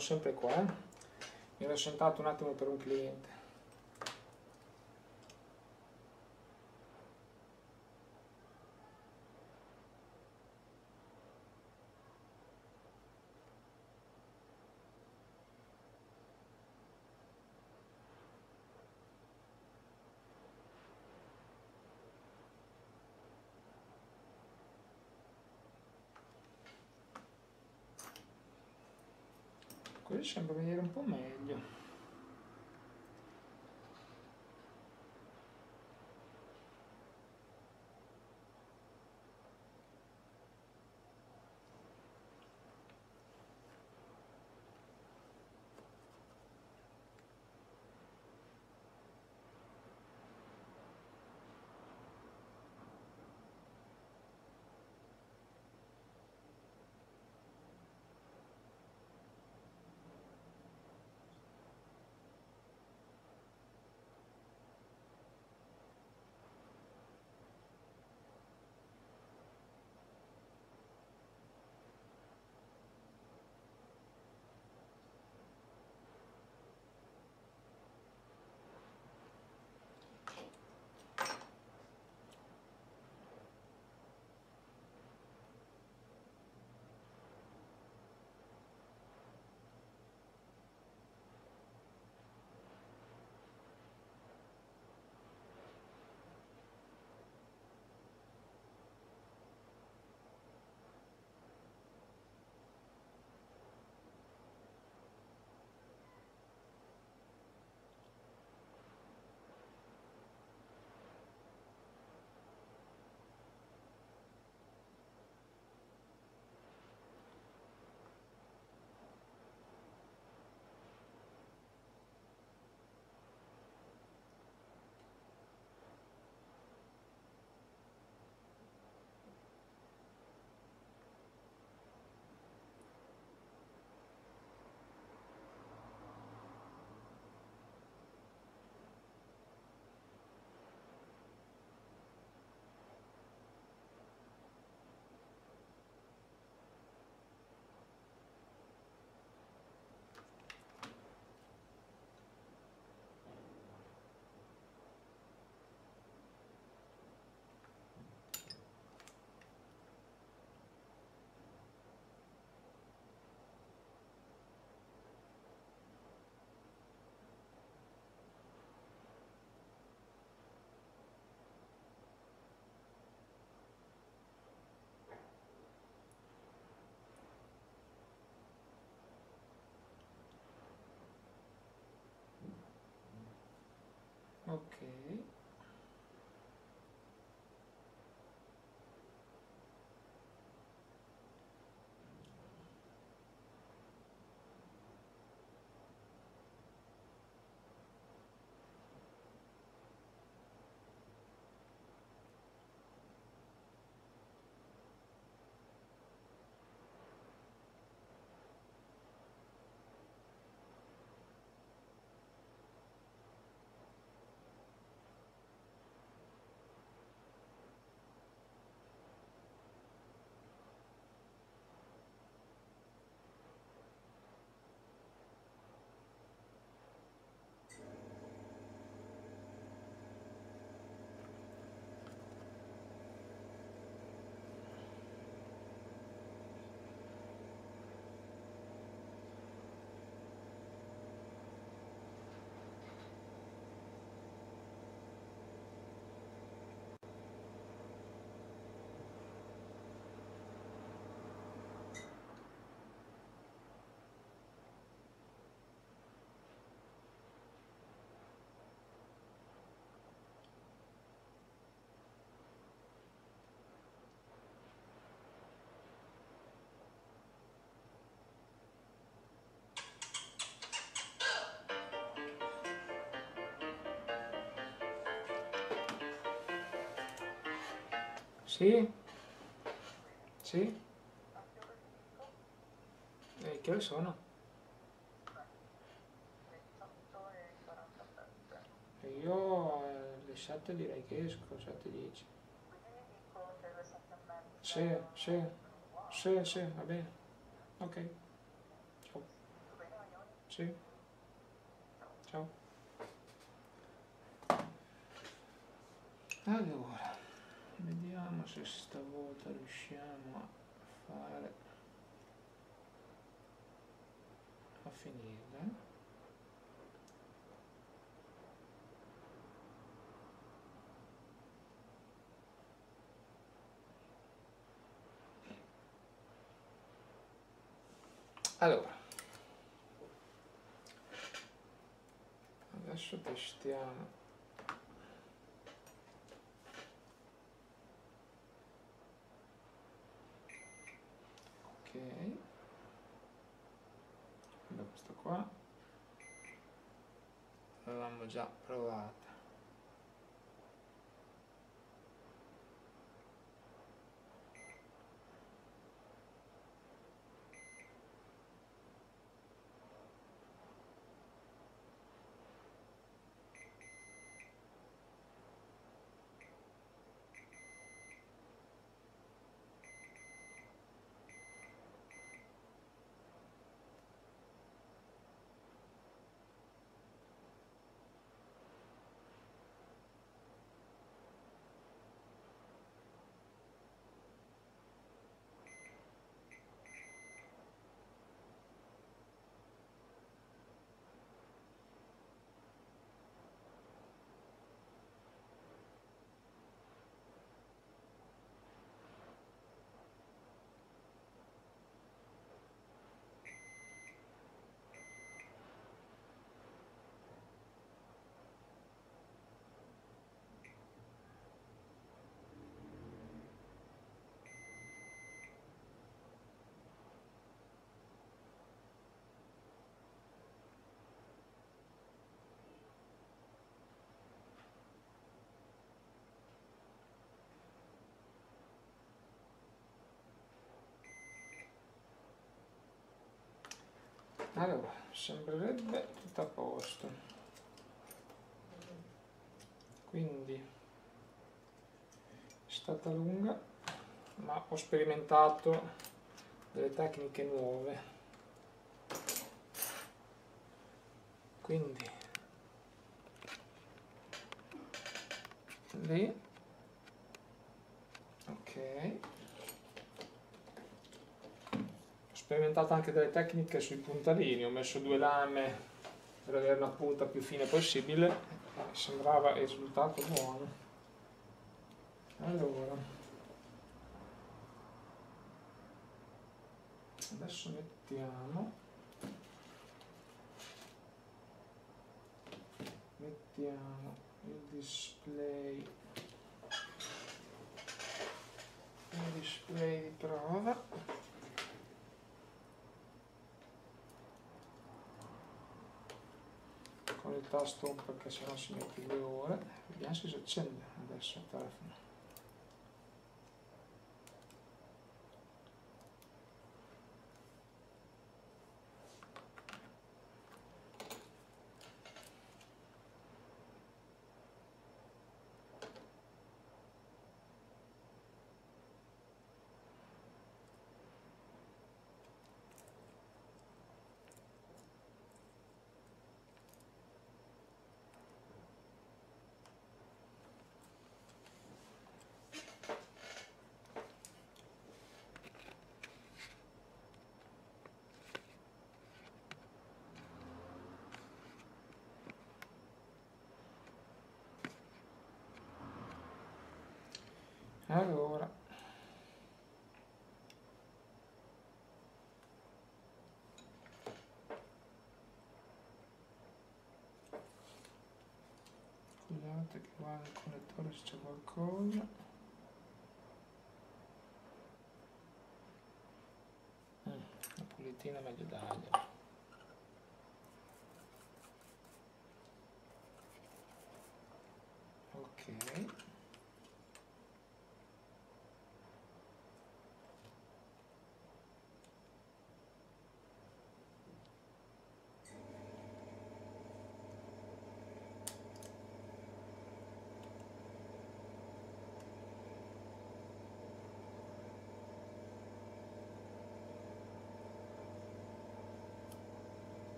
S1: sempre qua. Mi ero assentato un attimo per un cliente. Così sembra venire un po' meglio. Ok. Sì? Sì? Che ore sono? Io alle 7 direi che esco, 7:10. Sì, sì, sì, sì, va bene. Ok, ciao. Sì, ciao. Allora, vediamo se stavolta riusciamo a finirla. Allora, adesso testiamo. Ok, da questo qua l'avevamo già provata. Allora, sembrerebbe tutto a posto. Quindi è stata lunga, ma ho sperimentato delle tecniche nuove. Quindi lì, ok. Ho sperimentato anche delle tecniche sui puntalini, ho messo 2 lame per avere una punta più fine possibile e sembrava il risultato buono. Allora, adesso mettiamo il display di prova. Con il tasto home perché sennò si mette 2 ore. Vediamo se si accende adesso il telefono. Allora, scusate che qua nel connettore c'è qualcosa. Una pulitina meglio dargliela. Ok.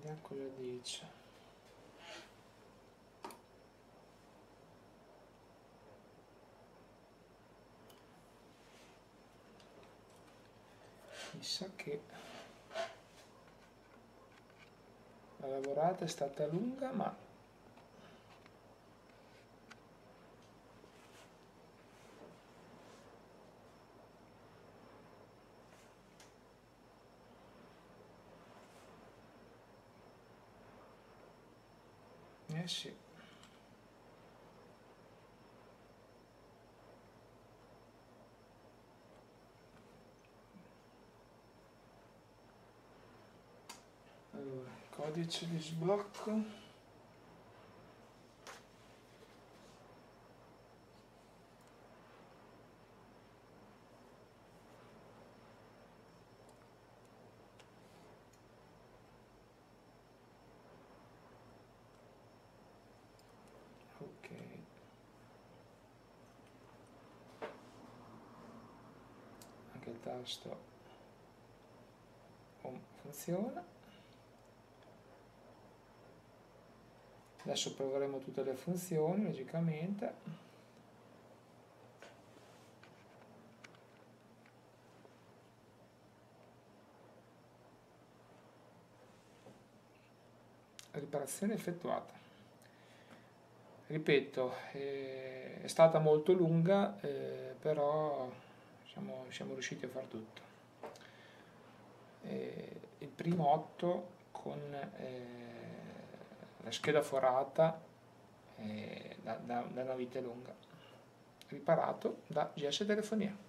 S1: vediamo cosa dice. Mi sa che la lavorata è stata lunga, ma sì. Allora, codice di sblocco. Ok. Anche il tasto home funziona. Adesso proveremo tutte le funzioni, logicamente. Riparazione effettuata. Ripeto, è stata molto lunga, però siamo riusciti a far tutto. Il primo 8 con la scheda forata da una vita lunga, riparato da GS Telefonia.